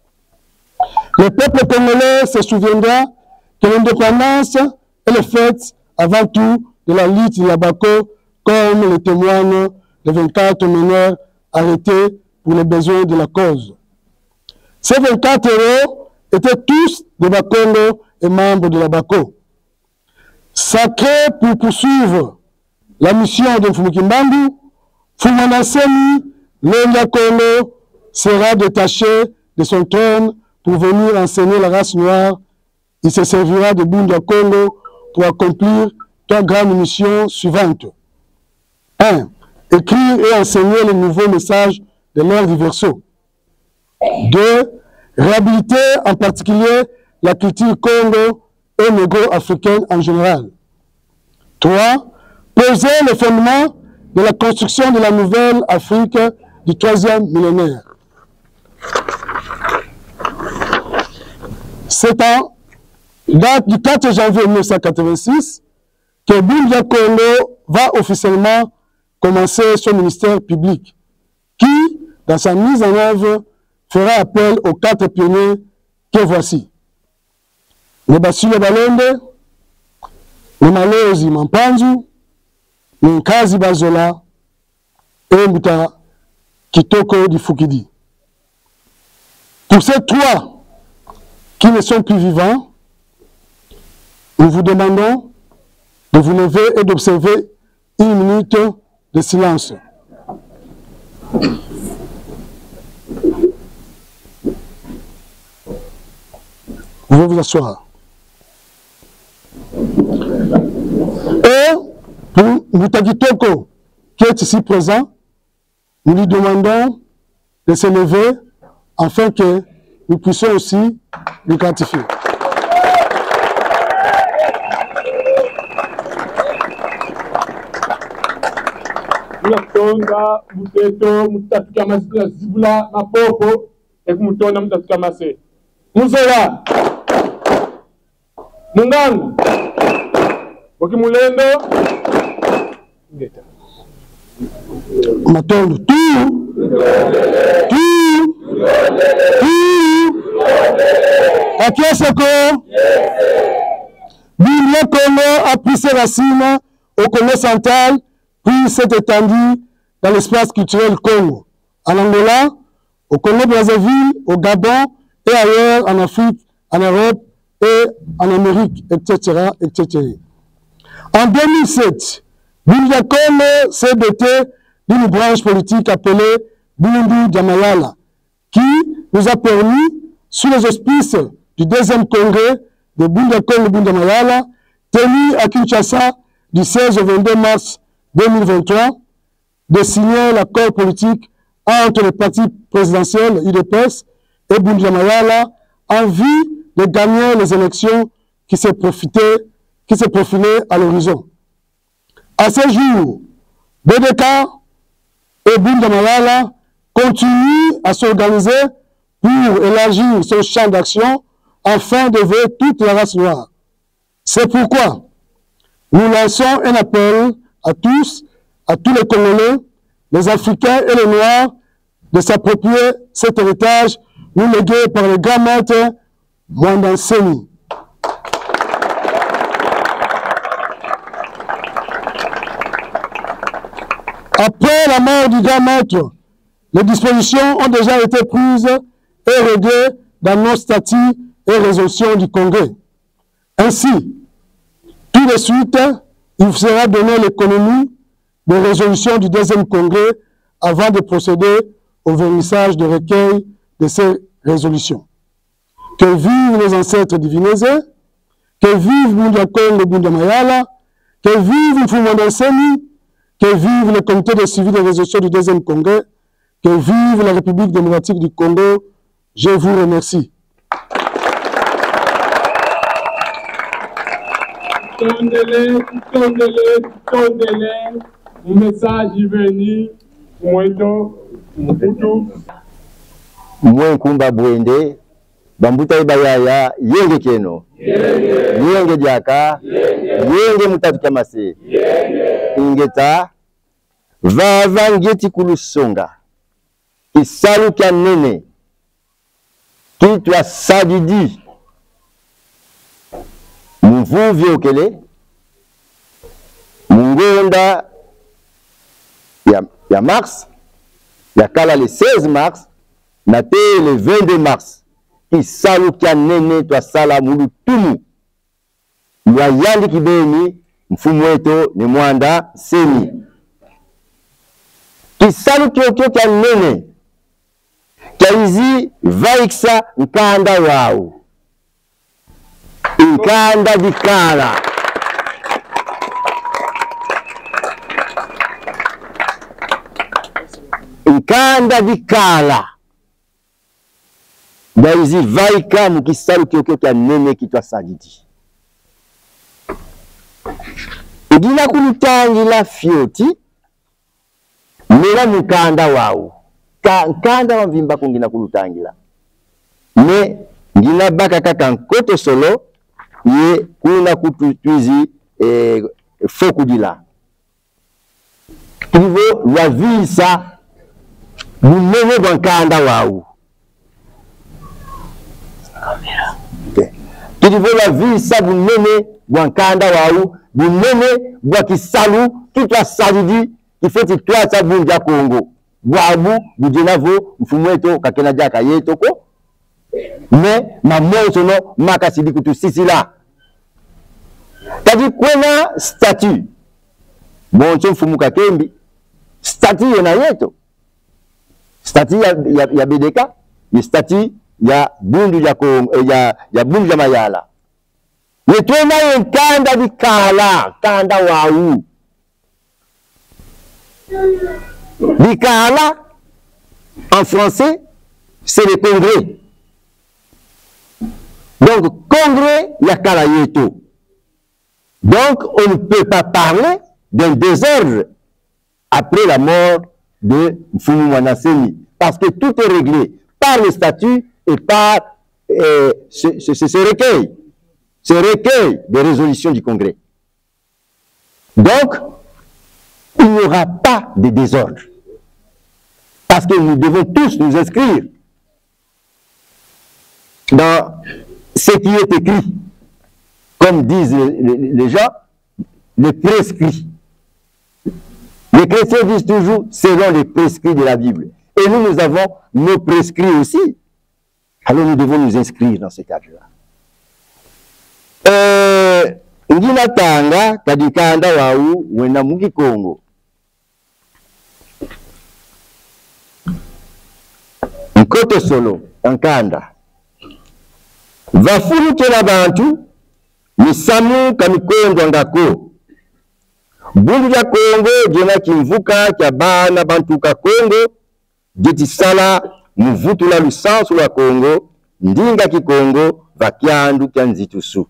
Le peuple congolais se souviendra que l'indépendance est le fait avant tout de la lutte de l'Abako, comme le témoignent les vingt-quatre meneurs arrêtés pour les besoins de la cause. Ces vingt-quatre héros étaient tous des Bakongo et membres de l'Abako. sacré pour poursuivre la mission de Mfumukimbandu, Fumanasemi Lenga Kolo sera détaché de son trône pour venir enseigner la race noire. Il se servira de Bunda Kolo pour accomplir trois grandes missions suivantes. un. Écrire et enseigner les nouveaux messages de l'ère du Verseau. deux. Réhabiliter en particulier la culture Congo et négro-africaine en général. trois. Poser le fondement de la construction de la nouvelle Afrique du troisième millénaire. C'est en date du quatre janvier mille neuf cent quatre-vingt-six que Bunda Kolo va officiellement commencer son ministère public, qui, dans sa mise en œuvre, fera appel aux quatre pionniers que voici. Le Basile Balende, le Malozi Mampanzu, le Nkazi Bazola et Mouta Kitoko du Fukidi. Pour ces trois qui ne sont plus vivants, nous vous demandons de vous lever et d'observer une minute de silence. Vous pouvez vous asseoir. Et pour Moutakitoko, qui est ici présent, nous lui demandons de se lever afin que nous puissions aussi le gratifier. Mutonda muteto mutatuka masila zibula mapopo e mutonda mutatuka mase muzola munganga wakimulendo ngeta Matondo tout tout tout Akieseko Bunda Kolo a pris ses racines au Congo central, puis s'est étendu dans l'espace culturel Congo, en Angola, au Congo-Brazzaville, au Gabon et ailleurs en Afrique, en Europe et en Amérique, et cetera, et cetera. En deux mille sept, Bunda Kolo s'est doté d'une branche politique appelée Bundu Djamayala, qui nous a permis, sous les auspices du deuxième congrès de Bunda Kolo Bunda Mayala, tenu à Kinshasa du seize au vingt-deux mars deux mille vingt-trois, de signer l'accord politique entre le parti présidentiel U D P S et Bunda Mayala en vue de gagner les élections qui s'est profilé, qui s'est profilé à l'horizon. À ce jour, B D K et Bunda Mayala continuent à s'organiser pour élargir son champ d'action afin de veiller toute la race noire. C'est pourquoi nous lançons un appel à tous, à tous les Congolais, les Africains et les Noirs, de s'approprier cet héritage nous légué par le grand maître Mwanda Nsemi. Après la mort du grand maître, les dispositions ont déjà été prises et réglées dans nos statuts et résolutions du Congrès. Ainsi, tout de suite, il sera donné l'économie de résolution du deuxième congrès avant de procéder au vernissage de recueil de ces résolutions. Que vivent les ancêtres divinisés, que vive Bunda Kolo Bunda Mayala, que vive Mfumanda Nsemi, que vive le comité de suivi des résolutions du deuxième congrès, que vive la République démocratique du Congo. Je vous remercie. Tondele, tondele, tondele, mon message est venu, Moueto, Moutou. Mwen kumba bwende, bambuta ibayaya, yenge keno, yenge diaka, yenge mutatu kamase, ingeta, vava ngeti kulusonga, kisalu kanene, kitwa sadidi, mvuvi okele, mungonda ya, ya mars, ya kala le seize mars, nate le vingt-deux mars, ki salu kia nene to sala mulu tumu, lwa yandi kibeni mfumu wetu ni mwanda seni kisalu kyokyo kya nene kyaizi vaiksa nkanda wao nkanda dikala nkanda dikala daizi vaika mukisalu kyokyo kya nene kitwa sadidi ngina kulutangila fyoti mera mukanda wao ka nkanda wa mvimba kungina kulutangila ne ngina baka kaka nkoto solo ye kuna kututwizi eh, fokudila kivo lwa visa munene kwa nkanda wao okay. Kivo lwa visa munene kwa nkanda wao bunene bwa kisalu kitwa sadidi kifeti twatsa bunja Kongo bwabu bujenavo mfumu wetu kakena jaka yeto ko me mamoso no makasidi kutusisila kadi kwena statue boncho mfumu kakembi statue yena yeto statue ya, ya, ya B D K ni statue ya bundu ya Kongo ya, ya bundu ya Mayala netwena yenkanda dikala kanda wau dikala en français c'est le congrès donc congrès ya kala yeto donc on ne peut pas parler d'un désordre après la mort de Mfumu Mwanaseni parce que tout est réglé par le statut et par euh, ce, ce, ce recueil ce recueil de résolutions du Congrès. Donc, il n'y aura pas de désordre. Parce que nous devons tous nous inscrire dans ce qui est écrit. Comme disent les, les, les gens, les prescrits. Les chrétiens disent toujours selon les prescrits de la Bible. Et nous, nous avons nos prescrits aussi. Alors nous devons nous inscrire dans ce cadre-là. Eh, ngina tanga kadikanda wau wena muki Kongo nkoto solo ankanda vafulukela bantu misamu kamikondo ngako bundu lya Kongo jena kimvuka kya bana bantu ka Kongo jetisala muvutula lusansu lwa Kongo ndinga kikongo vakyandu kya nzitusu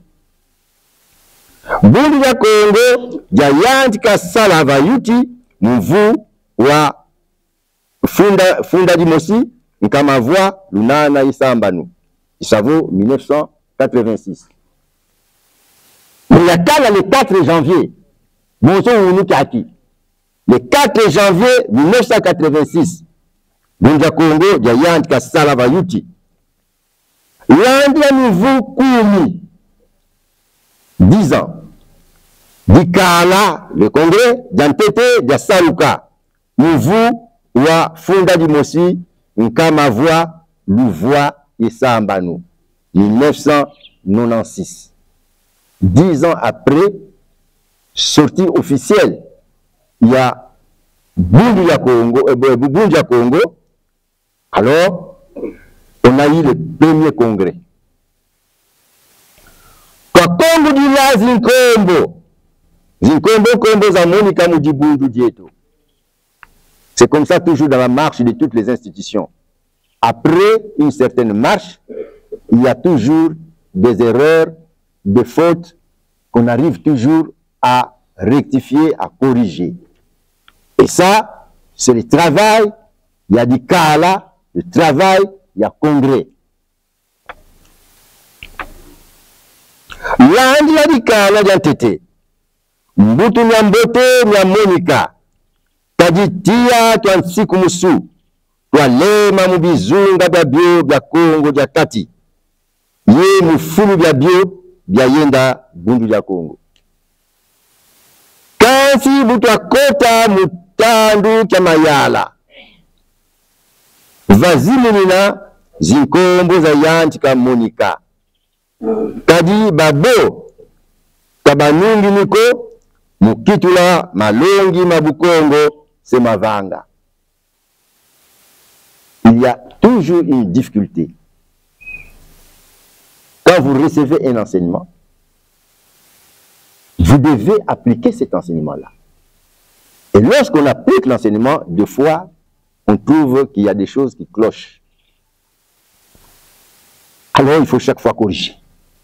bundu ya Kongo jayandika sala vayuti mvu wa funda funda dimosi nkama voix lunana isambanu isavo mille neuf cent quatre-vingt-six mais ya kala le quatre janvier bonso unu kaki le quatre janvier mille neuf cent quatre-vingt-six bundu ya Kongo jayandika sala vayuti landia mvu kumi dix ans dikala le congrès d'Antete d'Asaluka mvu wa funda dimosi nkama voix louvois isambanu mille neuf cent quatre-vingt-seize dix ans après sortie officielle il y a bundu ya Congo euh, bundu ya Congo alors on a eu le premier congrès kwa Kongo dila zinkombo zinkombo kombo za monika mujibundu dieto. C'est comme ça toujours dans la marche de toutes les institutions. Après une certaine marche, il y a toujours des erreurs, des fautes qu'on arrive toujours à rectifier, à corriger. Et ça, c'est le travail. Il y a des cas là, le travail, il y a congrès. L'Inde, il y a des cas là d'Antete. Mbutu Nyambote, Nyamonika. Tajitia kwa nsiku musu. Kwa lema mubizunga bya bio bya Kongo bya kati. Ye mufulu bya bio bya yenda bundu bya Kongo. Kansi butwa kota mutandu kya Mayala. Vazimina zinkombo za yanti ka Monika. Kadi babo kabanungi niko mukitula malongi mabukongo c'est mavanga. Il y a toujours une difficulté. Quand vous recevez un enseignement, vous devez appliquer cet enseignement-là. Et lorsqu'on applique l'enseignement, deux fois, on trouve qu'il y a des choses qui clochent. Alors il faut chaque fois corriger.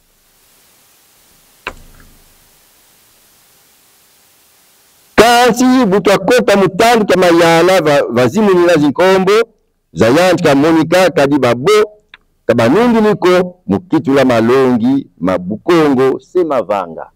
Kansi butwakota mutandu kama yala vazimu nila zinkombo zayanti ka Monica kadi babo kabanungi niko mukitula malongi mabukongo se mavanga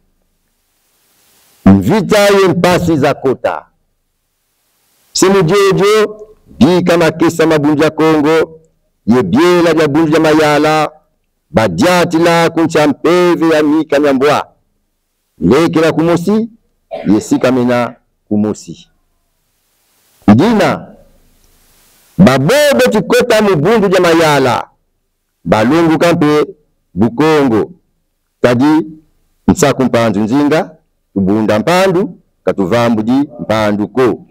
mvita ye mpasi za kota se mujejo di kama kesa mabunja Kongo ye biela ya bunja mayala badiati la kuncha mpeve ya mika nyambwa leke la kumosi yesika mena kumosi dina babobe tikota mubundu ja mayala balungu kampe bukongo tadi nsaku mpandu nzinga tubunda mpandu katuvambu di mpandu ko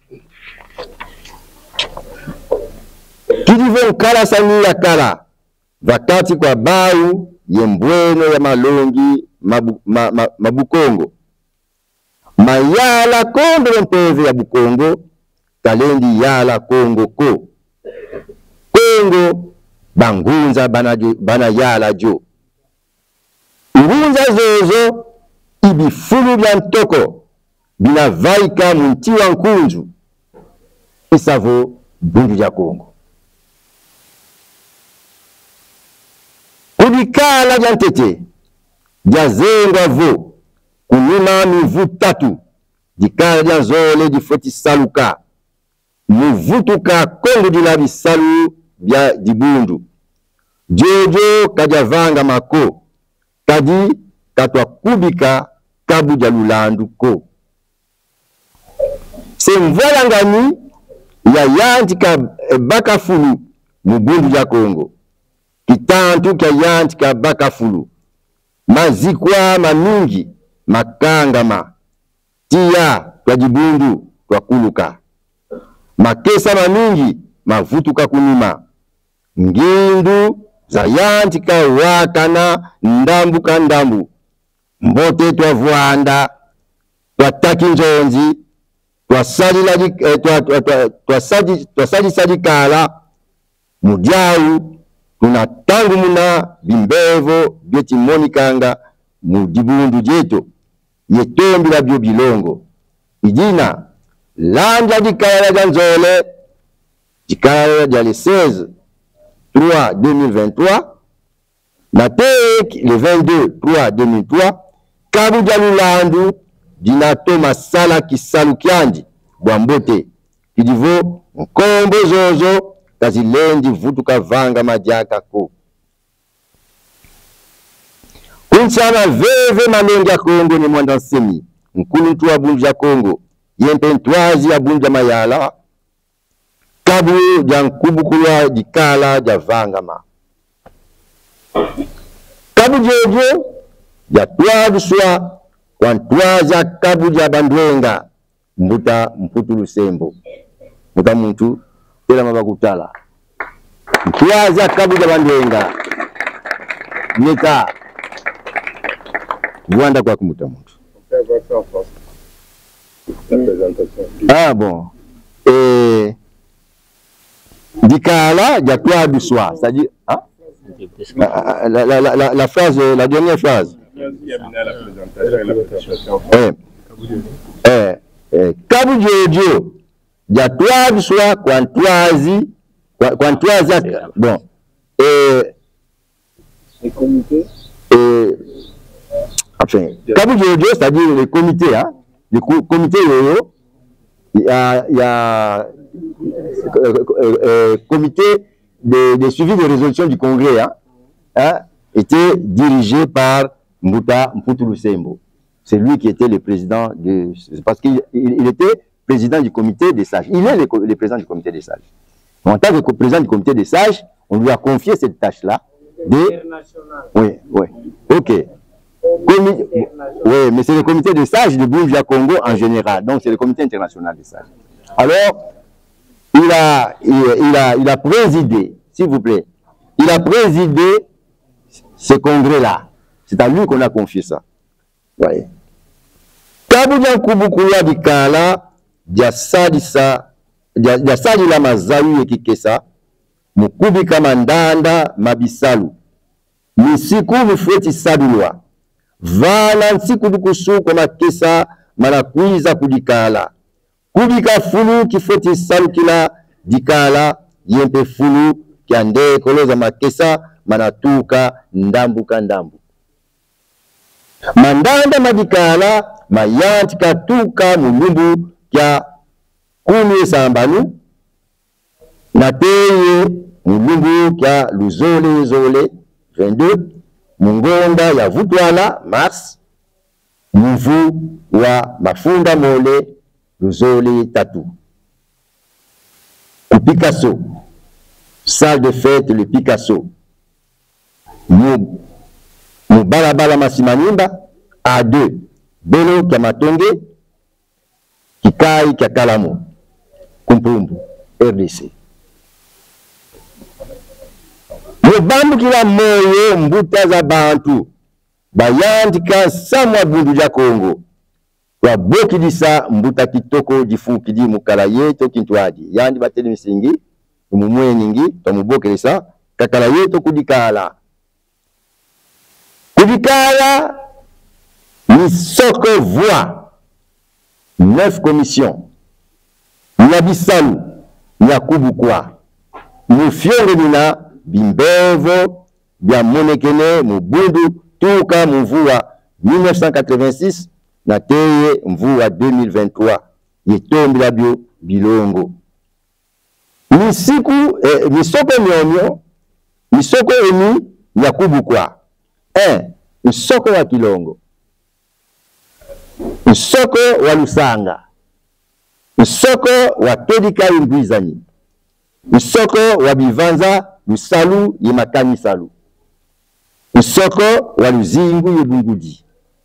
kidivo nkala sani ya kala vakati kwa bau yembweno ya malongi mabu, ma, ma, mabukongo mayala kondo mpeve ya bukongo talendi yala kongo ko kongo bangunza bana, bana yala jo ngunza zozo ibifulu bya ntoko binavaika munti wa nkunju isavo bundu ya Kongo kubikala bya ntete bya zenga vo kunima mivu tatu dikala bya zole difoti saluka muvutuka Kongo dila bisalu bya dibundu jojo kajavanga mako kadi katwa kubika kabu ja lulandu ko semvola ngani ya yanti ka bakafulu mubundu ya Kongo kitantu kya yanti ka bakafulu mazikwa mamingi makangama tia kwa dibundu kwa kuluka makesa mamingi mavutuka kunima ngindu za yanti ka wakana ndambu ka ndambu mbote twa vuanda twa taki njonzi twa sadi la eh, twa twa twa twa sadi twa sadi sadi kala mudiau tuna tangu muna bimbevo byeti monikanga mudibundu jeto yetombi la bio bilongo idina lanja dikala la nzole dikala la le seize trois deux mille vingt-trois na tek le vingt-deux trois deux mille trois kabu jalulandu dinato masala kisalu kyandi bwambote kidivo nkombo zozo kazilendi vutuka vanga majaka ko kunchama veve malongi ya Kongo ni mwanda nsemi nkulu ntu wa bunja Kongo yempe ntwazi ya bunja mayala kabu ja nkubukulwa dikala ja vangama kabu jejo ya twadu swa kwa ntwaza kabu ja bandwenga mbuta mputu lusembo mbuta muntu tela mabakutala ntwaza kabu ja bandwenga neka Rwanda kwa kumuta muntu. Ah bon. Et dikala jatwa du soir, c'est-à-dire hein? la, la, la, la, la phrase, la dernière phrase. Eh, eh, eh, kabu jojo jatwa du soir kwantwazi kwantwazi bon. Et les comités et enfin, Kabu Jojo, c'est-à-dire les comités, hein, les comités yoyo, il y a, il y a euh, euh, euh, comité de, de suivi de résolution du Congrès, hein, hein, était dirigé par Mbuta Mputu Lusembo. C'est lui qui était le président de, parce qu'il il était président du comité des sages. Il est le, le président du comité des sages. En tant que président du comité des sages, on lui a confié cette tâche-là de, oui, oui, ok. Comi... Oui, mais c'est le comité des sages de Bunja Congo en général. Donc, c'est le comité international des sages. Alors, il a, il, il a, il a présidé, s'il vous plaît, il a présidé ce congrès-là. C'est à lui qu'on a confié ça. Voyez. Kabuja Kubukula Dikala, Diasadisa, Diasadila Mazayu Ekikesa, Mukubika Mandanda Mabisalu, Misiku Mufweti Sadulwa, Vala Nsiku Dukusu Koma Kesa, Malakwiza Kudikala, Kubika Fulu Kifweti Salukila, Dikala, Yempe Fulu, Kiande Koloza Makesa, Manatuka, Ndambuka Ndambu. Mandanda Madikala, Mayanti Katuka Mulumbu, Kia Kumi Sambanu, Nateye Mulumbu, Kia Luzole Zole, vingt-deux, Mungonda ya Vutwala, Mars, Mvu wa Mafunda Mole, Luzole Tatu. Le Picasso, salle de fête, le Picasso. Nous, nous balabala Masimanimba, à deux, Belo Kamatonge, Kikai Kakalamu, Kumpumbu, R D C. Mubambu kila moyo mbuta za bantu, bayandika samwa bundu ja Kongo, kwa boki disa mbuta kitoko jifuki di mukala yeto kintuaji, yandi bateli misingi, umumwe nyingi, tamuboke lisa, kakala yeto kudikala. Kudikala, ni soko voix, neuf commissions, Nabisalu, Yakubukwa, Mufionge Nina, Bimbevo, Biamonekene, Mubundu, Tuka, Mvua, mille neuf cent quatre-vingt-six, Nateye, Mvua, deux mille vingt-trois, Yetombi Labio, Bilongo. Misiku, eh, Misoko Nyonyo, Misoko Emi, Yakubukwa. Un, Misoko wa Kilongo. Misoko wa Lusanga. Misoko wa Todika Imbizani. Misoko wa Bivanza, Lusalu Yemakani Salu. Misoko wa Luzingu Yebungudi.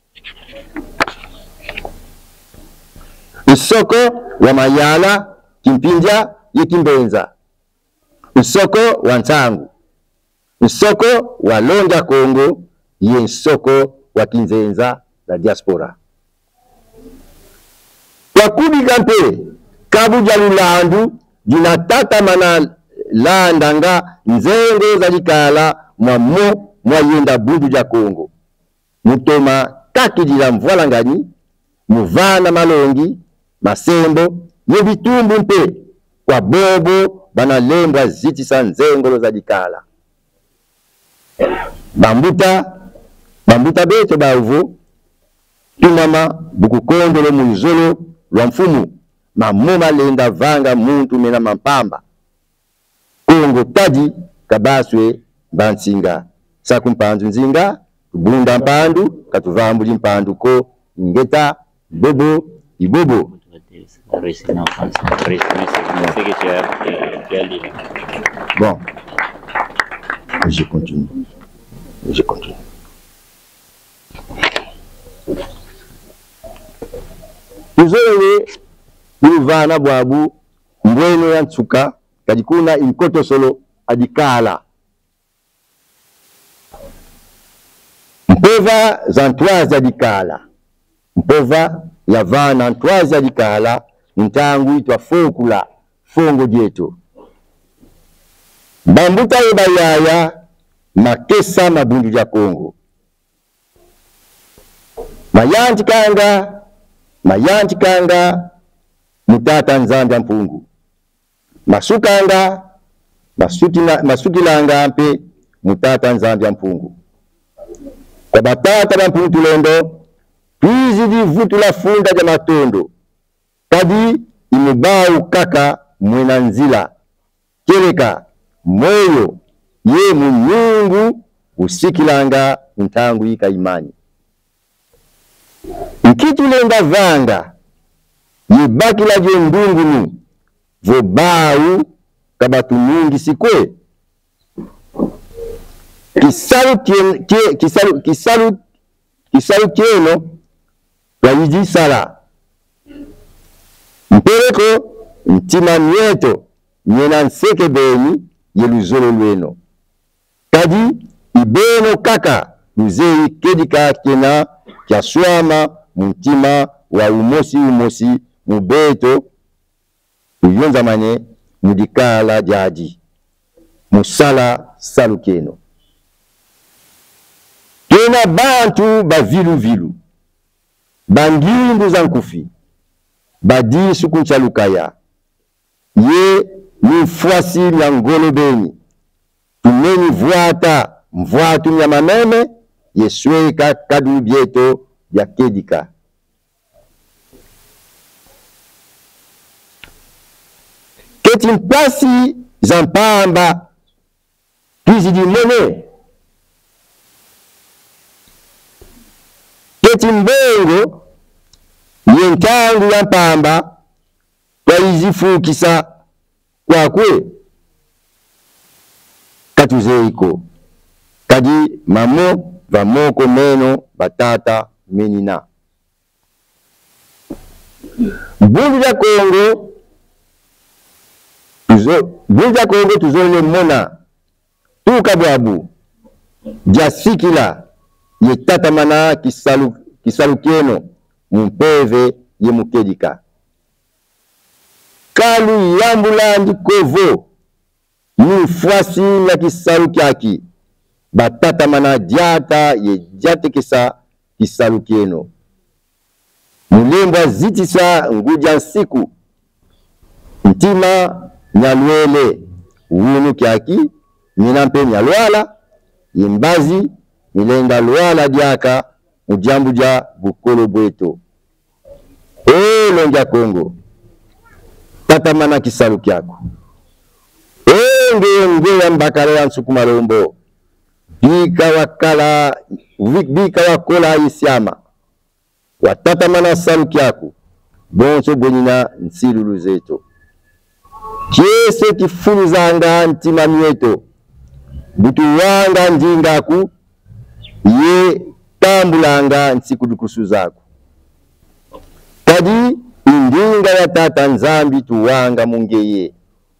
Misoko wa Mayala Kimpinja Yekimbenza. Misoko wa Ntangu. Misoko wa Longa Kongo Yensoko wa Kinzenza la diaspora. Wakubi kampe Kabuja Lulandu dinatata mana landanga nzengo za dikala mwamo mwayenda bundu ja Kongo. Mutoma kakidila mvwala ngani, muvana malongi, masembo, yebitumbu mpe, kwa bobo bana lembwa zitisa nzengo za dikala. Bambuta, bambuta beto bauvu, tumama bukukondolo munzolo lwa mfumu, mamuma lenda vanga muntu mena mampamba. Kongo tadi kabaswe bansinga. Sakumpandu nzinga, bunda mpandu, katuvambuli mpandu ko, ngeta, bobo, ibobo. Bon, je continue. Je continue. Uzole Nuvana Bwabu Mbweno ya Nsuka kadikuna imkoto solo adikala Mpova za Ntwaza adikala Mpova ya vana Ntwaza adikala Ntangu itwa Fokula Fongo dieto Bambuta Ebayaya Makesa Mabundu ya Kongo Mayanti Kanga Mayanti Kanga Mutata Nzanda Mpungu Masukanga Masukila, Masukilanga Mpe Mutata Nzambia Mpungu Kwa batata Mpungu Tulendo Pizi di vutu la funda ja matondo Kadi imubau kaka mwena nzila Kereka moyo ye munyungu usikilanga ntangu yika imani Nkitulenda vanga yibaki la je ndungunu vobau kabatu mungi sikwe kisalu kien, kie, kisalu kisalu kisalu kieno twayidi sala mpereko ntima mieto nyena nseke beni yeluzolo lweno kadi ibeno kaka luzei kedika kena kya swama muntima wa umosi umosi mubeto uyonza mane mudikala jaji musala salukeno kena bantu ba vilu vilu bangimbu za nkufi badi sukunchalukaya ye ni fwasi ya ngolo beni tumeni vuata mvuatu nyamameme yesweka kadu bieto ya kedika keti mpasi za mpamba tuzidi mone keti mbongo yentangu ya mpamba twaizifukisa kwakwe katuzeiko kadi mamo vamoko meno batata menina bundu ya Kongo tuzo bundu ya Kongo tuzole mona tukabwabu jasikila yetata mana kisalu kisalu kieno mpeve ye mukedika kalu yambulandi kovo ni fwasi ya kisalu kyaki batata mana diata ye diate kisa kisalu kieno mulembwa zitisa nguja nsiku ntima nyalwele wunu kyaki nyinampe nyalwala yimbazi milenga lwala diaka mujambu ja bukolo bweto elo nja Kongo tata mana kisalu kyako enge nge ya mbakare ya nsukuma lombo bika wakala bika wakola isiama watata mana salu kyako bonso bonina nsilulu zeto chese kifulu zanga ntima mieto butu wanga njingaku ye tambulanga nsikudukusu zako kadi indinga ya tata nzambi tuwanga mungeye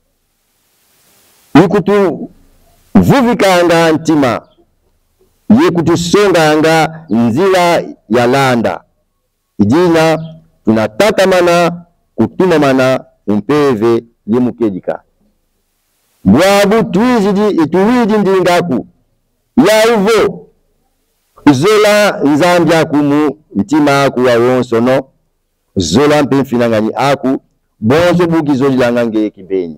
ikutu vuvikanga ntima ye kutusonganga nzila ya landa idina tunatata mana kutuma mana mpeve ye mukedika bwabu tuizidi tuwidi ndingaku ya uvo zola nzambi akumu ntima aku wa wonsono zola mpe mfinangani aku bonzo buki zoli langange kibeni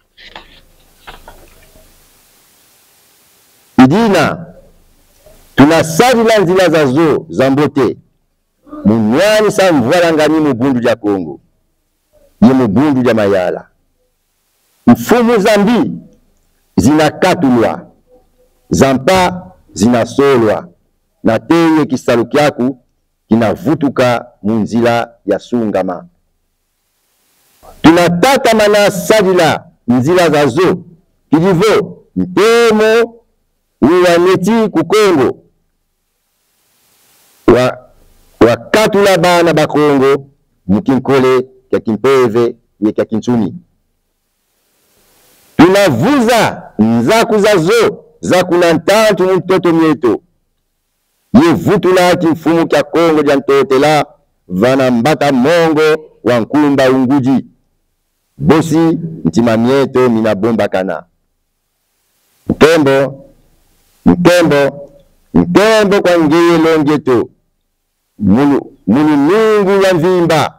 idina tunasavila nzila za zo za mbote munwani sa mvwala ngani mubundu ja Kongo ye mubundu ja mayala mfumu zambi zinakatulwa zampa zinasolwa na teye kisalu kyaku kinavutuka munzila ya sungama tunataka mana savila nzila za zo kidivo mpemo uwaneti kukongo wa wakatula bana bakongo mukinkole kya kimpeve ye kya kintsuni tunavuza nzaku za zo za kuna ntantu mtoto mieto ye vutula kimfumu kya Kongo ja ntotela vana mbata mongo wa nkumba unguji bosi ntima mieto mina bomba kana mkembo mkembo mkembo kwa ngeye longeto mulu mulu mungu ya mvimba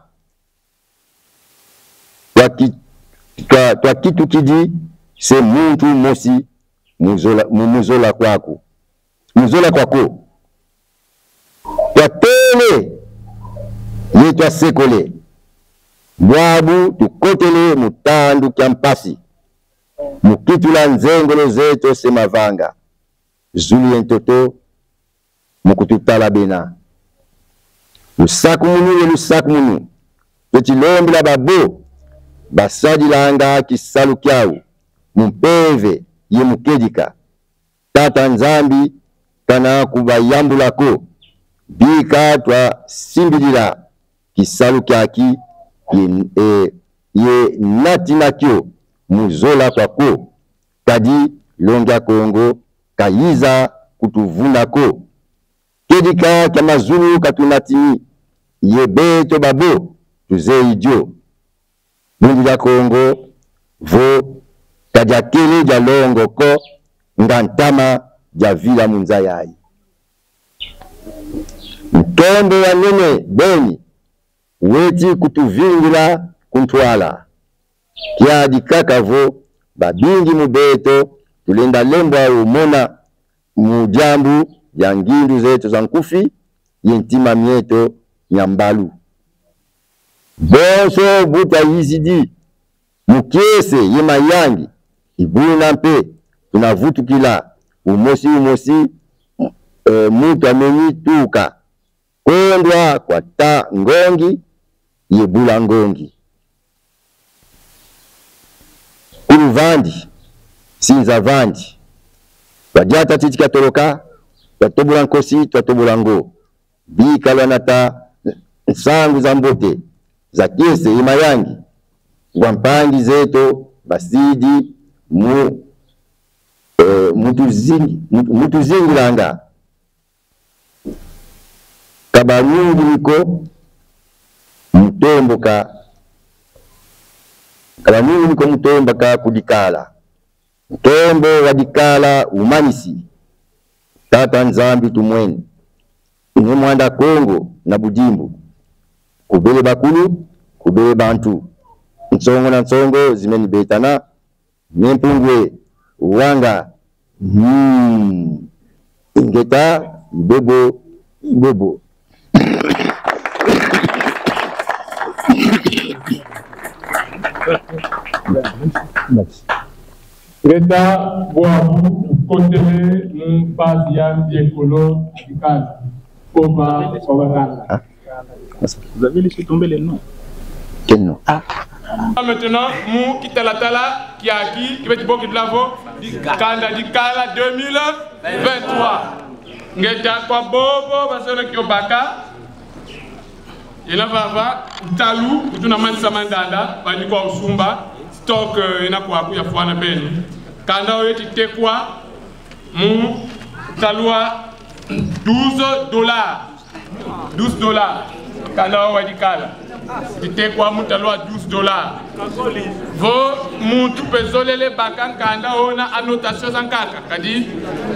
kwa, ki, kwa, kwa kitu kiji se muntu mosi muzola, muzola kwako muzola kwako kwa tele yetwa sekole bwabu tukotele mutandu kyampasi mukitula nzengolo zeto semavanga zuli entoto mukututala bena lusaku munu ye lusaku munu tochilombela babo basadilanga kisalu kyau mumpeve ye mukedika tata nzambi kana kubayambulako bika twa simbilila kisalu kyaki ye, e, ye natinakyo muzola kwako kadi longa Kongo kayiza kutuvunako kedika kya mazulu katunatini yebeto babo tuze idio bundu ya Kongo vo kajakele ja longo ko ngantama ja vila munzayai mtombe ya nene beni weti kutuvingila kuntwala kia dikakavo babingi mubeto tulenda lembwa umona mujambu ya ngindu zetu za nkufi yentima mieto nyambalu bonso buta yizidi mukiese yema yangi ibuna mpe tunavutukila umosi umosi e, mutu amenyi tuka kondwa kwa ta ngongi yebula ngongi kuluvandi sinza vandi wadiata titika toloka twatobula nkosi twatobula ngo bikalwa nata nsangu za mbote za kiese yema yangi wampangi zeto basidi mu e, mutu zingi mutu, mutu zingilanga kabarungu niko mutomboka kabarungu niko mutomboka kudikala mutombo wadikala umanisi tata nzambi tumweni ine mwanda Kongo na budimbu kubele bakulu kubele bantu nsongo na nsongo zimeni betana nempungwe wanga hmm. ingeta ibobo ibobo Greta Boabu kotele mpasi ya diekolo dikali Oba Obaranga. Vous avez laissé tomber les noms. Quel nom? Ah. Maintenant, mou qui tala tala qui a qui qui va te boquer de la voix Kanda Dikala deux mille vingt-trois. Ngeta kwa bobo basona ki obaka. Ina baba talu tuna manisa mandanda bani kwa usumba stock ina kwa ku ya fwana beni. Kanda oyeti tekwa mu talua douze dollars. douze dollars. Kanda wadikala. Titekwa mu talua douze dollars. Vo mu tupezolele bakan kanda ona annotation zankaka kadi.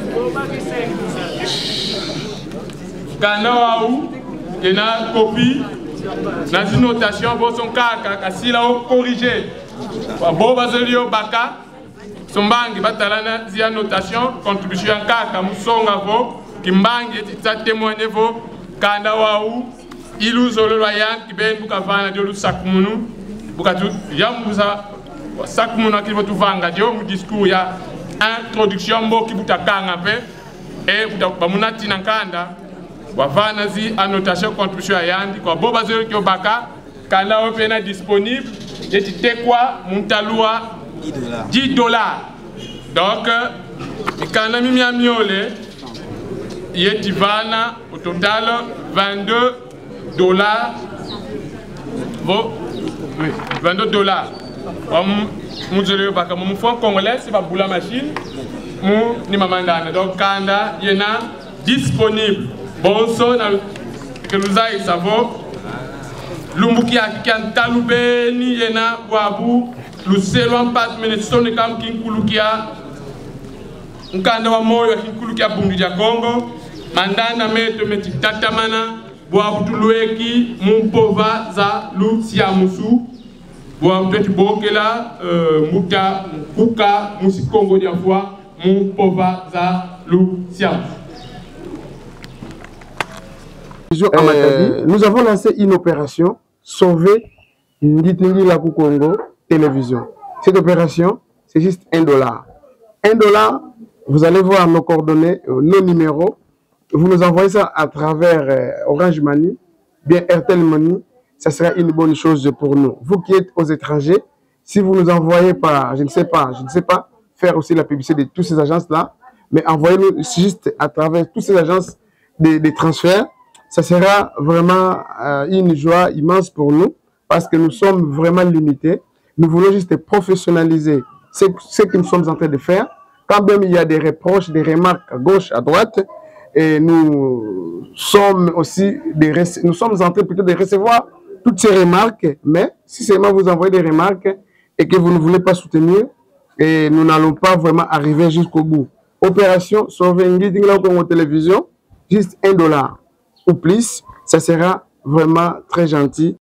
Kanda wau ina copie na notation vo son kaka kasila o corriger. Bo bazolio baka sombangi batalana zia notation contribution kaka musonga vo kimbangi tita témoigner vo kanda wau ilu zolo yan kiben buka vana de lu sakmunu buka tu yambuza sakmunu akilvo tu vanga dio mu discours ya introduction mbo kibuta kanga pe e buta bamunati nankanda wa vana zi annotation contribution yandi kwa boba zero kyo baka kanda opena disponible yeti tekwa muntalua dix dollars. Donc, quand mimi a miolé, yeti vana au total vingt-deux dollars. Bon, oui, vingt-deux dollars. Mon zéro baka mon fonds congolais c'est pas pour la machine. Mon ni mamandana. Donc kanda yena disponible. Bon so na que nous aille ça vaut. Lumbuki akikan talube ni yena wabu luselwa pas minestone kam kinkulukia nkanda wa moyo kinkulukia bundu ya Kongo mandana meto meti tatamana bwa butulweki mumpova za lusia musu bwa mteti bokela uh, muta kuka musi Kongo dia fois mumpova za lusia euh, nous avons lancé une opération sauver Nditingi Laku Congo télévision. Cette opération, c'est juste un dollar. Un dollar, vous allez voir nos coordonnées, nos numéros. Vous nous envoyez ça à travers euh, Orange Money, bien Airtel Money. Ça sera une bonne chose pour nous. Vous qui êtes aux étrangers, si vous nous envoyez par, je ne sais pas, je ne sais pas faire aussi la publicité de toutes ces agences-là, mais envoyez-nous juste à travers toutes ces agences des, des transferts. ça sera vraiment euh, une joie immense pour nous parce que nous sommes vraiment limités. Nous voulons juste professionnaliser ce, ce que nous sommes en train de faire. Quand même il y a des reproches, des remarques à gauche, à droite, et nous sommes aussi des, nous sommes en train plutôt de recevoir toutes ces remarques, mais si seulement vous envoyez des remarques et que vous ne voulez pas soutenir, et nous n'allons pas vraiment arriver jusqu'au bout. Opération Sauver Ngiti Ngila Congo Télévision, juste un dollar ou plus, ça sera vraiment très gentil